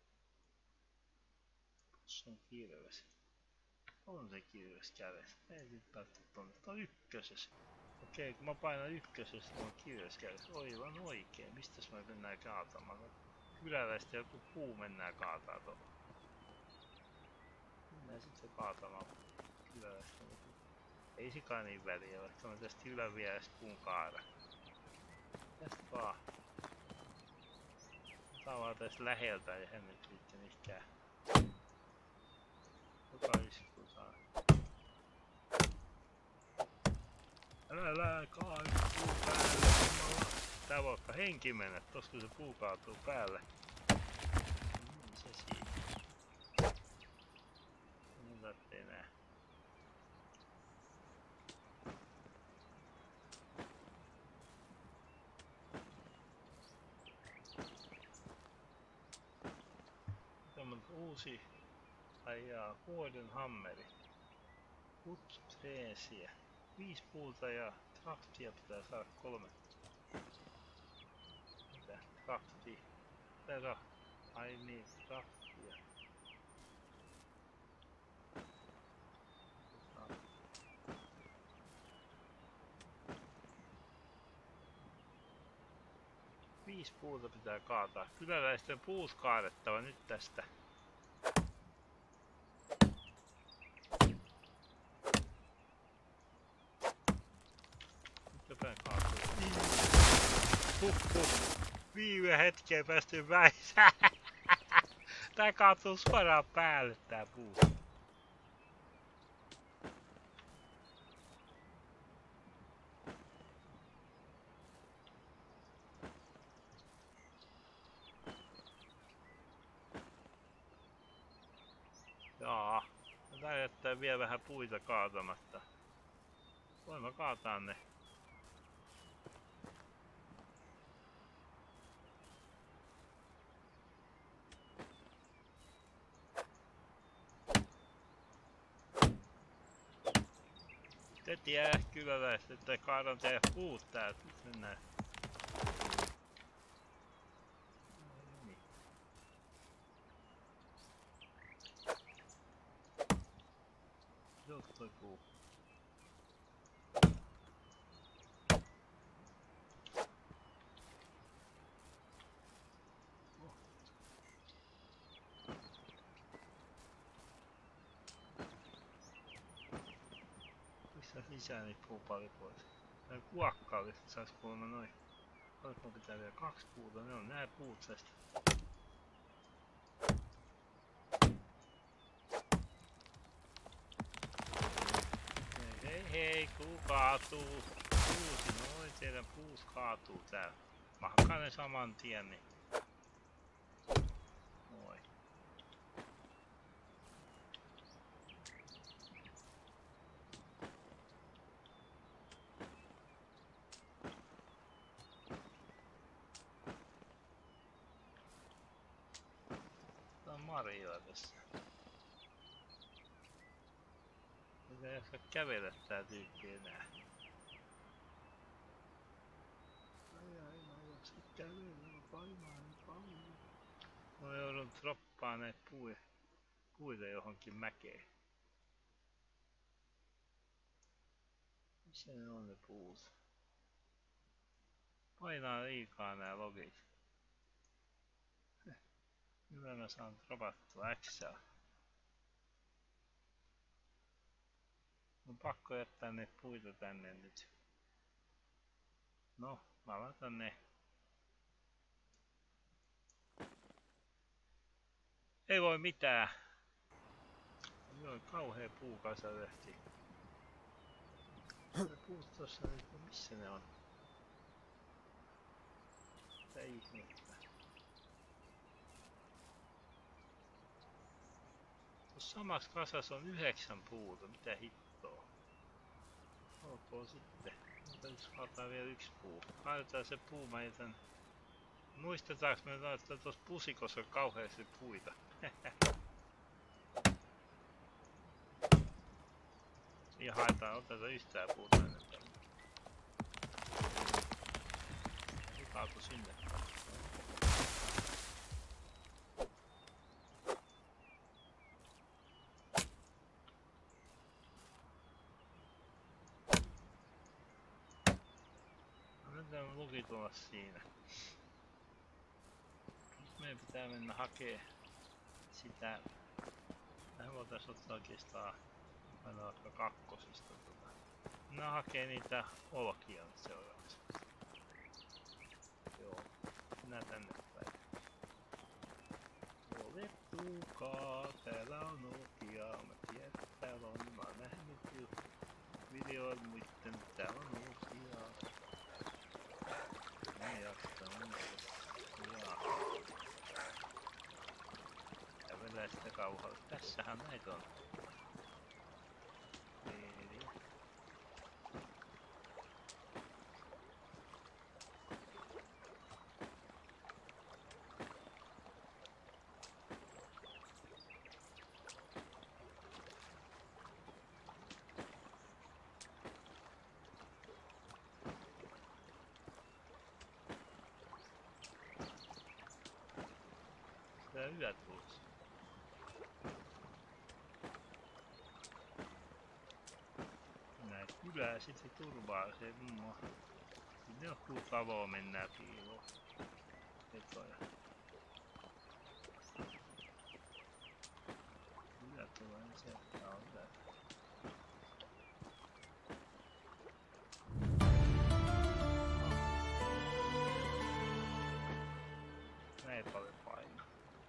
Speaker 1: Tuossa on kirves. On se kirves kädessä. Ei sit tarvitse tonne. Tää on ykkösessä. Okei, kun mä painan ykkösessä, niin on kirves kädessä. Oivan oikein. Mistäs mä mennään kaatamaan? Kyläläistä joku puu mennään kaataa tuolla. Mennään sitten kaatamaan kyläläistä. Ei sikaan niin väliä, vaikka mä tästä ylä vielä puun kaada. Tästä vaan. Tää on vaan tästä läheltä ja hän nyt liitte mihinkään. Joka isku saa. Älä älä kaadu puu päälle. Tää voi vaikka henki mennä, tossa kun se puu kaatuu päälle. Niin se siinä. Mun tarvitsee enää. Tämmönen uusi ajaa vuoden hammeri. Putreesiä. Viisi puuta ja traktia pitää saada kolme. Mitä? Trakti. Tää ai niin, traktia. Viisi puuta pitää kaataa. Kyläläisten puut kaadettava nyt tästä. Jotain kaatuu. Huh, huh. Viime hetkeen päästy väisään. Tää kaatuu suoraan päälle tää puu. Jaa. Tää jättää vielä vähän puita kaatamatta. Voin mä kaataa ne. Te tiedä kyläläiset, että kaadan teidän puut täältä. Nyt mennään. Jolta toi puu? Oh. Pistää lisää niitä puupalikoita. Tää kuokka oli, että sais kuulemma noin. Oliko mun pitää vielä kaksi puuta? Ne on nää puut tästä. Hei hei, puu kaatuu. Puusi, noin teidän puus kaatuu täällä. Mä hakkaan ne saman tien, niin. Noin. Tää on marjoa tässä. Ei jaksa kävellä tää tyyppi enää. Ai ai, mä en jaksa kävellä, painaa niin paljon. Mä joudun droppaan näitä puita, puita johonkin mäkeen. Missä ne on ne puut? Painaa liikaa nää logit. Hyvä mä saan dropattua Xää. On pakko jättää ne puita tänne nyt. No, mä laitan ne. Ei voi mitään. Joo, kauhea puukasa lähti. Ne puut tossa nyt, missä ne on? Mitä ihmettä? Tuossa samassa kasassa on yhdeksän puuta, mitä hittoa? Olkoon sitten. Mutta yksi kaataa vielä yksi puu. Kaadetaan se puu, mä jätän. Muistetaanko me, että tuossa pusikossa on kauheasti puita? Ja haetaan, otetaan yhtään puuta enemmän. Kaatu sinne. No nyt on luki tulla siinä. Nyt meidän pitää mennä hakee sitä. Tähän voitais ottaa oikeastaan aina vaikka kakkosista. Tota. Mennään hakee niitä olkia nyt seuraavaksi. Joo, mennään tänne päin. Olettukaa, täällä on olkia. Mä tiedän, että täällä on. Mä oon nähnyt videoilla muitten, että täällä on olkia. Mä jaksan olkia. Kävelään sitä kauhalla. Tässähän näitä on. Eli. Tää yöt tulossa. Näet kylää sit se turvaa se mummo. Sinne johtuu taloa mennään piiloon. Vetoja. Kyllä tulee niin se, että on täällä. Näin paljon painaa.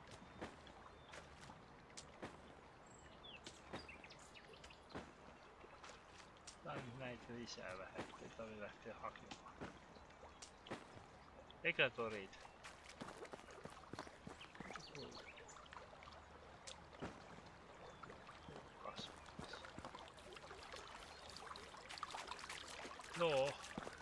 Speaker 1: Tää on näitä lisää vähän, ettei tarvi lähteä hakemaan. Eikä torit. Kasvakas. Joo.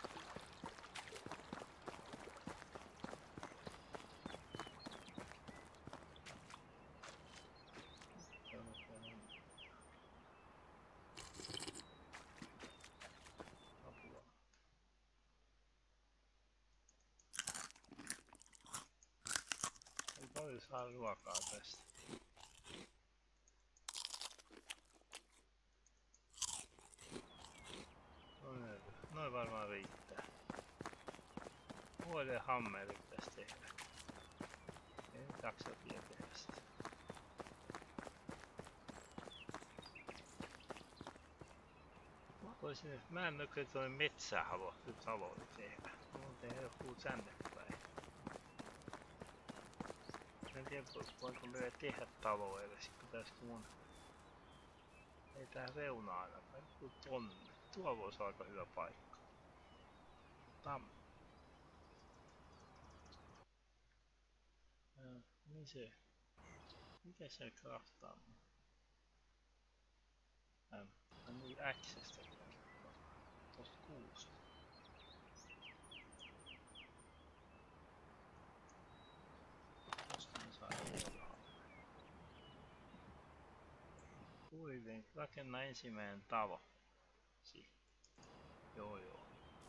Speaker 1: Paljon saa ruokaa tästä. Noin, noin varmaan riittää. Vuoden hammeri pitäisi tehdä. Ei nyt jaksa vielä tehdä sitä. Mä voisin, että mä en oikein tuonne metsään halua taloa tehdä. Mä voin tehdä joku tänne päin. En tiedä, voinko me tehdä taloa edes, pitäisikö mun... Ei tähän reunaan ainakaan, joku tonne. Tuo voisi olla aika hyvä paikka. Tam. Ja, niin se. Miten se craftaa? Ähm, hän oli Xstä kertaa. Tosta kuusta. Tosta me saadaan. Kuitenkin rakenna ensimmäinen talo. Si. Joo joo.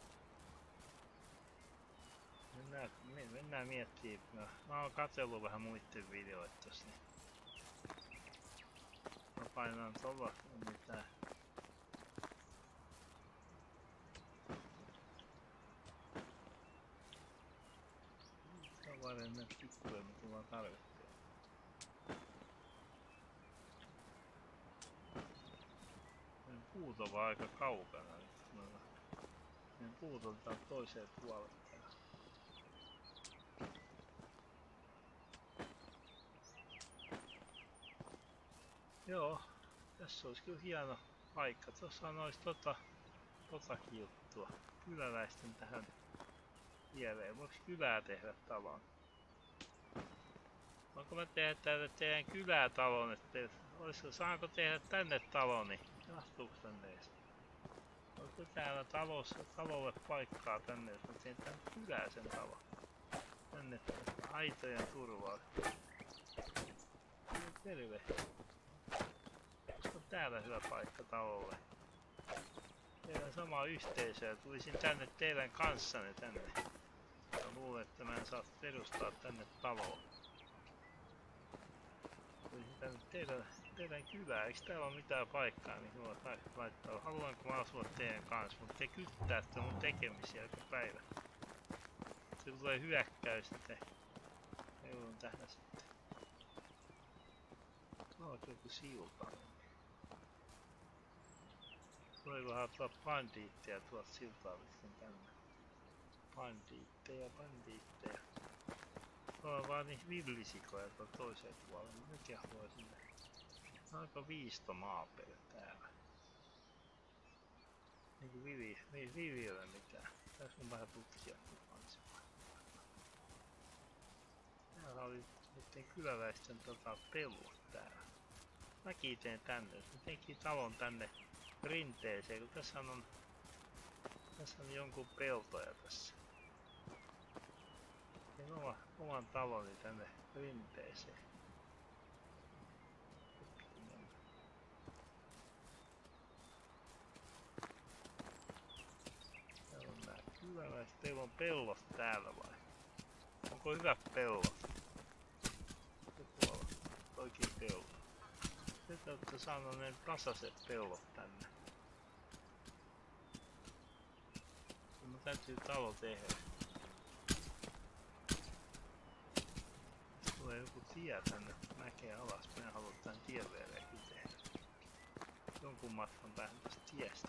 Speaker 1: Mennään, me, mennään miettimään. Mä, mä oon katsellut vähän muiden videoita tossa. Niin. Mä painan tuolla mitään. Tää on vaan ennen pikkuja, mitä tullaan tarvittaa. Puut on vaan aika kaukana nyt. Meidän puut on täällä toiseen puolelle. Joo, tässä olisi kyllä hieno paikka. Tuossa olisi tota, totakin juttua. Kyläläisten tähän viereen. Voiko kylää tehdä talon? Voinko mä tehdä täältä teidän kylätalon, että olisiko, saanko tehdä tänne taloni? Mahtuuko tänne edes? Onko täällä talossa, talolle paikkaa tänne, jos mä teen tän kyläisen talon? Tänne aitojen turvaa. Terve. Olisiko täällä hyvä paikka talolle? Teillä on sama yhteisö ja tulisin tänne teidän kanssanne tänne. Ja luulen, että mä en saa perustaa tänne taloa. Tulisin tänne teidän, teidän kylään. Eikö täällä ole mitään paikkaa, mihin voit laittaa? Haluanko mä asua teidän kanssa, mutta te kyttäätte mun tekemisiä joka päivä. Se tulee hyökkäys, niin te joudun tähän sitten. Onko joku silta? Voikohan tulla bandiitteja tuolta siltaa vitsin tänne. Bandiitteja, bandiitteja. Tuolla on vaan niitä villisikoja tuolla toiseen puolelle. Mikä voi sinne? Aika viisto maaperä täällä. Niinku vivi, ei vivi ole mitään. Tässä on vähän tutkia. Täällä oli niiden kyläläisten tota, pellot täällä. Mäkin teen tänne. Mä teinkin talon tänne rinteeseen, kun tässä on, tässä on jonkun peltoja tässä. Tein oma, oman taloni tänne rinteeseen. Täällä on nää kyläläiset. Teillä on pellot täällä vai? Onko hyvät pellot? Tuolla oikein pello. Te olette saanut ne tasaiset pellot tänne. Mun täytyy talo tehdä. Tulee joku tie tänne mäkeen alas. Minä haluan tän tien viereenkin tehdä. Jonkun matkan päähän tästä tiestä.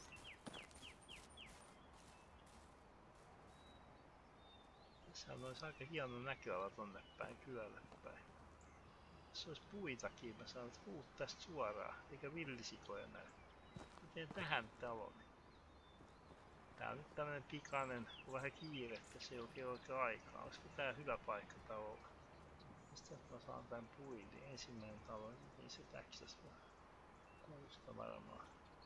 Speaker 1: Tässä olisi aika hieno näköala tonne päin, kylälle päin. Jos olisi puitakin, mä saan puut tästä suoraan, eikä villisikoja näy. Mä teen tähän talon. Tää on nyt tämmönen pikainen, kun vähän kiirettä, se ei oikein oikein aikaa. Olisiko tää hyvä paikka talolla? Mistä mä saan tän puin, niin ensimmäinen talo, niin se täksäs vaan. Kuusta varmaan.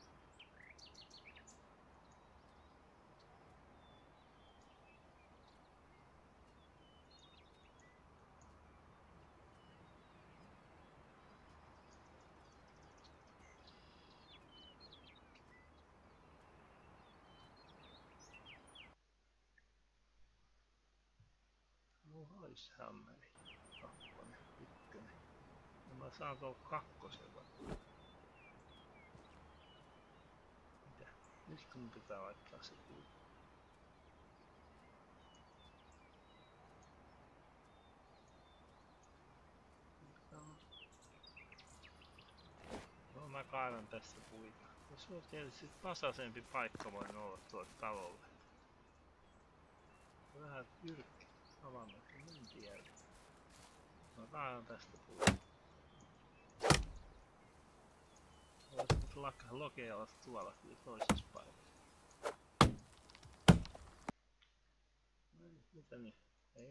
Speaker 1: Hammeri, kakkonen, ykkönen. Ja mä saan tuolla kakkosella. Mitä? Nyt kun mun pitää laittaa se puu. No mä kaadan tästä puita. Jos on tietysti tasaisempi paikka voin olla tuolla talolle. Vähän jyrkkä. Avannut, en tiedä. No tää on tästä puolta. Voisin nyt lokeilla tuolla kyllä toisessa paikassa. No, mitä nyt? Ei.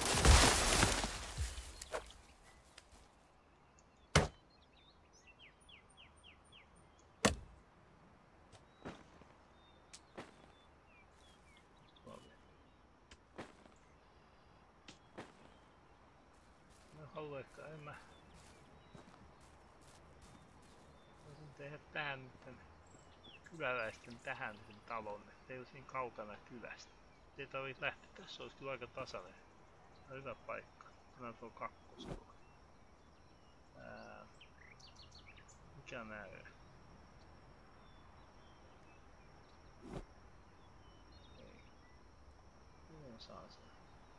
Speaker 1: Haluaisiko en mä voisin tehdä tähän nyt kyläläisten tähän sen talon, ettei olisi niin kaukana kylästä. Ei tarvitse lähteä, tässä olisi kyllä aika tasainen. Tämä on hyvä paikka. Tämä on tuo kakkosella. Ää, mikä on ääre? Ei. Miten saa sen?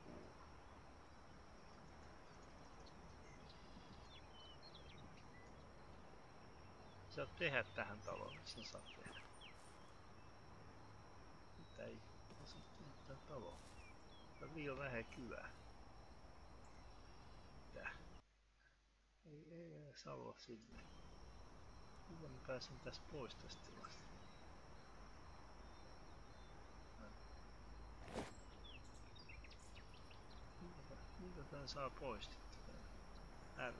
Speaker 1: Saat tehdä tähän taloon, sen saat tehdä. Mitä ei, mä saat tehdä tähän taloon. Tää on liian vähän kylää. Mitä? Ei, ei, ei saa olla sinne. Miten mä pääsen tästä pois tästä tilasta? Miltä tän saa poistettua? R.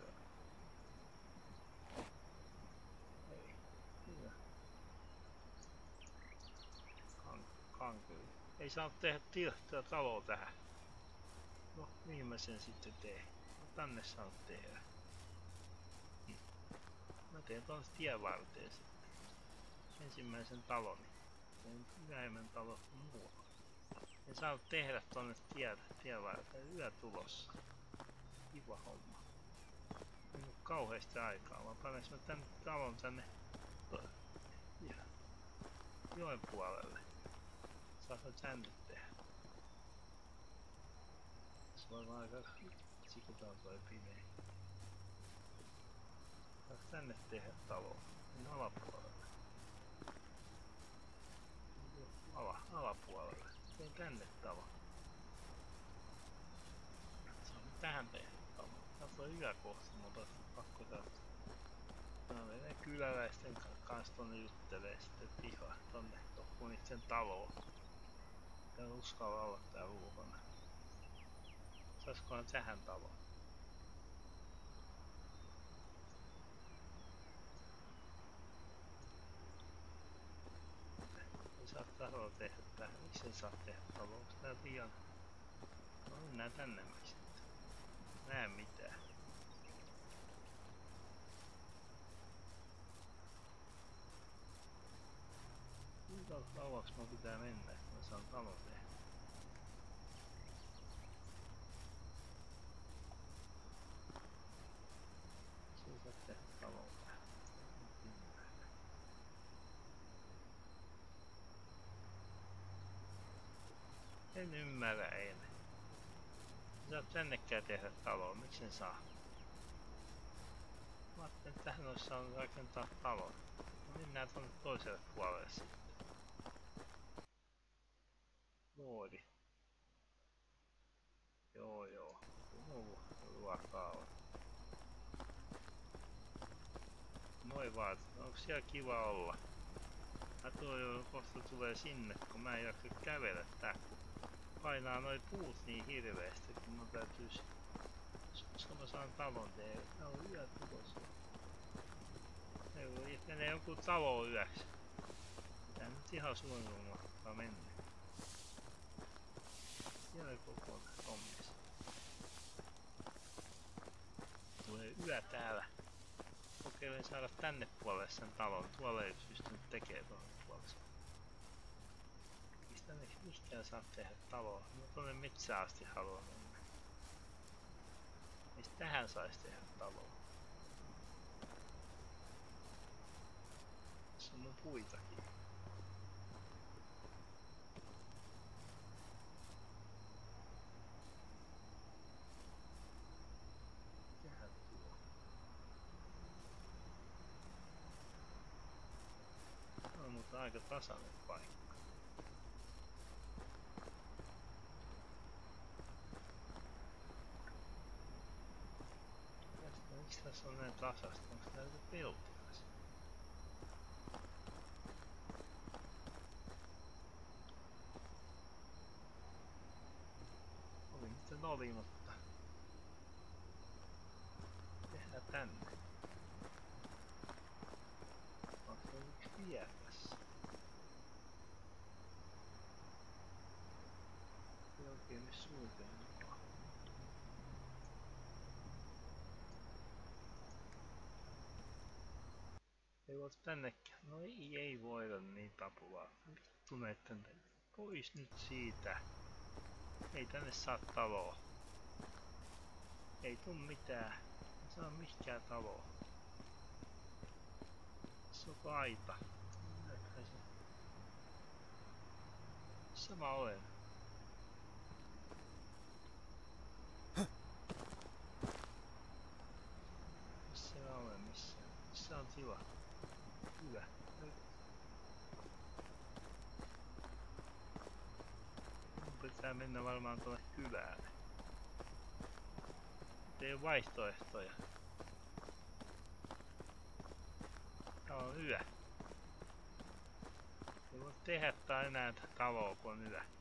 Speaker 1: Ei. Hyvä. Kan Kankeli. Ei saa tehdä tiltaa taloa tähän. No, mihin mä sen sitten teen? No, tänne saa tehdä. Hm. Mä teen tuon tien varteen sitten. Ensimmäisen taloni. Teen vähemmän talon muualla. En saa tehdä tonne tien, tien varteen. Yö tulossa. Kiva homma. Ei ole kauheasti aikaa, vaan paneks mä tän talon tänne ja joen puolelle. Saatko tänne tehdä? Se on aika sikutaan toi pimeä. Saatko tänne tehdä talo? Niin alapuolelle. Ala, alapuolelle. Tein tänne talo. Saan tähän tehdä talo. Tässä on yläkohta, mutta pakko täältä. Mä menen kyläläisten kanssa tonne juttelee sitten pihaan tonne tokkuun itsen taloon. Tää uskalla olla tää ulkona. Saiskohan tähän taloon? Ei saa taloa tehdä tähän. Miksi en saa tehdä taloa? Onks tää liian? No mennään tänne sitten. Näe mitään. Kuinka kauaksi mun pitää mennä, että mä saan talon tehdä? Siin saa tehdä talon tähän. En ymmärrä, en. Sä saat tännekään tehdä taloa, miksi en saa? Mä ajattelin, että tähän olisi saanut rakentaa talon. No mennään tonne toiselle puolelle sitten. Noodi. Joo joo. Muu ruokaa on. Noin vaan. Onko siellä kiva olla? Mä tuo jo kohta tulee sinne, kun mä en jaksa kävellä tää. Painaa noi puut niin hirveesti, kun mun täytyis... Koska mä saan talon tehdä. Tää on yö tulossa. Ei menee joku talo yöksi. Tää nyt ihan suunnilleen mennä. Siellä koko hommissa. Tulee yö täällä. Kokeilen saada tänne puolelle sen talon. Tuolla ei pystynyt tekemään tuolla puolella. Mistä tänne mihinkään saa tehdä taloa? Mä tuonne metsään asti haluan mennä. Mistä tähän saisi tehdä taloa? Tässä on mun puitakin. Mikähän tuo? Tämä on mutta aika tasainen paikka. Miksi tässä on näin tasasta? Onko tää joku peltilas? Oli miten oli, mutta... Tehdään tänne. Onko se yksi vierässä? Ei oikein nyt suunnitelma. Ei voi tännekään. No ei, ei voida niin tapulaa. Vittu näitten pois nyt siitä. Ei tänne saa taloa. Ei tuu mitään. Ei saa mihinkään taloa. Se on aita. Missä mä olen? Missä mä olen? Missä? Missä on tila? Hyvä. Mun pitää mennä varmaan tuonne kylään. Ei oo vaihtoehtoja. Tää on yö. Ei voi tehdä tää enää taloa kun on yö.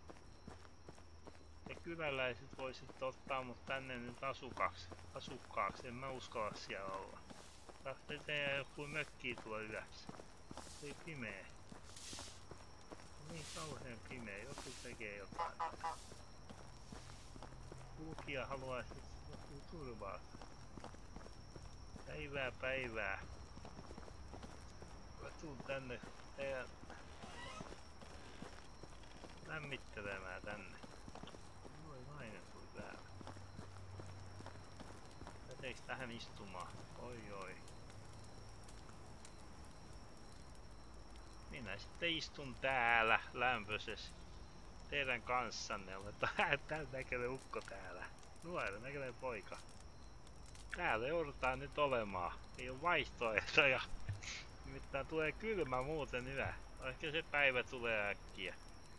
Speaker 1: Ja kyläläiset voisit ottaa mut tänne nyt asukkaaksi. Asukkaaksi, en mä uskalla siellä olla. Lähtee tehdä joku mökkiin tulla yöksi. Ei pimeä. Niin kauhean pimeä, joku tekee jotain. Kulkija haluaisi joku turvaa. Päivää päivää. Mä tuun tänne teidän lämmittelemään tänne. Voi nainen tuli täällä. Lähteekö tähän istumaan? Oi oi. Minä sitten istun täällä lämpöisessä teidän kanssanne. Oletaan tämän näköinen ukko täällä. Nuoren näköinen poika. Täällä joudutaan nyt olemaan. Ei oo vaihtoehtoja. Nimittäin tulee kylmä muuten yö. Ehkä se päivä tulee äkkiä.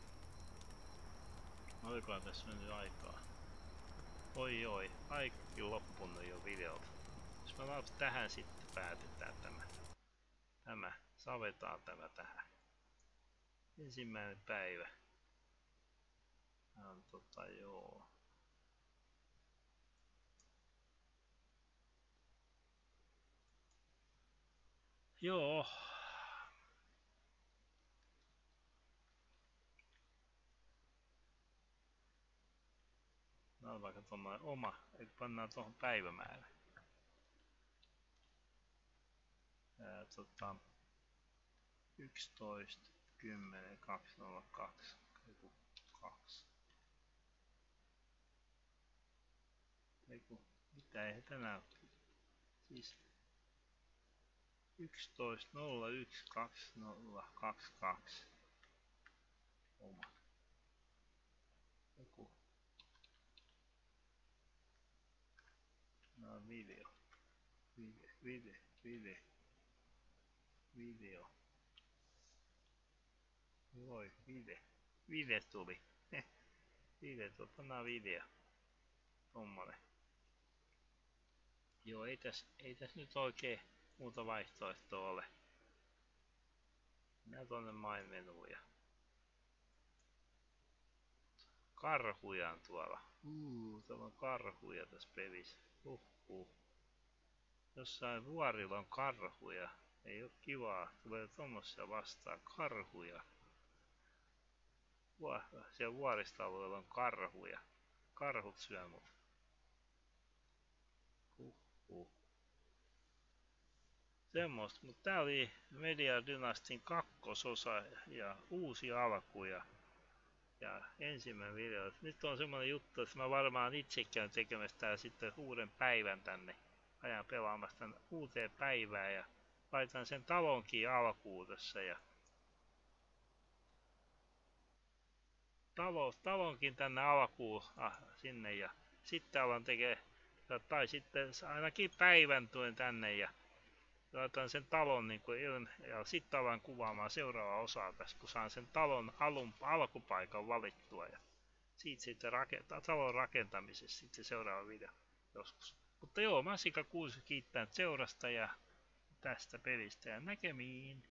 Speaker 1: Olikohan tässä mennyt aikaa? Oi oi, kaikki loppunut jo videolta. Jos me vaan tähän sitten päätetään tämä. Tämä, savetaan tämä tähän. Ensimmäinen päivä. On tota joo. Joo. No on vaikka tommoinen oma, eli pannaan tuohon päivämäärä. Ää, tota, yksitoista, kymmenen, kaksituhattakaksi, kaksi. Eiku, mitä ei tänään ole? Siis yksitoista nolla yksi kaksituhattakaksikymmentäkaksi. Oma. Joku. No video. Video, video, video. Video. Voi, video. Video tuli. Video tuli, pannaan video. Tommonen. Joo, ei täs, ei täs nyt oikein muuta vaihtoehtoa ole. Mennään tonne mainmenuun ja karhuja on tuolla. Uuu, tuolla on karhuja tässä pelissä. Uhuh. Jossain vuorilla on karhuja. Ei oo kivaa. Tulee tommosia vastaan. Karhuja. Siellä vuoristoalueella on karhuja. Karhut syö mut. Uhuh. Semmosta, mutta tää oli Media Dynastin kakkososa ja uusi alku ja, ja ensimmäinen video. Nyt on semmonen juttu, että mä varmaan itse käyn tekemässä tää sitten uuden päivän tänne. Ajan pelaamassa tänne uuteen päivään ja laitan sen talonkin alkuun tässä ja talo, talonkin tänne alkuun ah, sinne ja sitten alan tekee tai sitten ainakin päivän tuen tänne ja laitan sen talon niin kuin ilme, ja sitten alan kuvaamaan seuraavaa osaa tässä, kun saan sen talon alun, alkupaikan valittua ja siitä sitten rakentaa, talon rakentamisessa sitten seuraava video joskus. Mutta joo, Masika kuusi kiittää seurasta ja tästä pelistä ja näkemiin.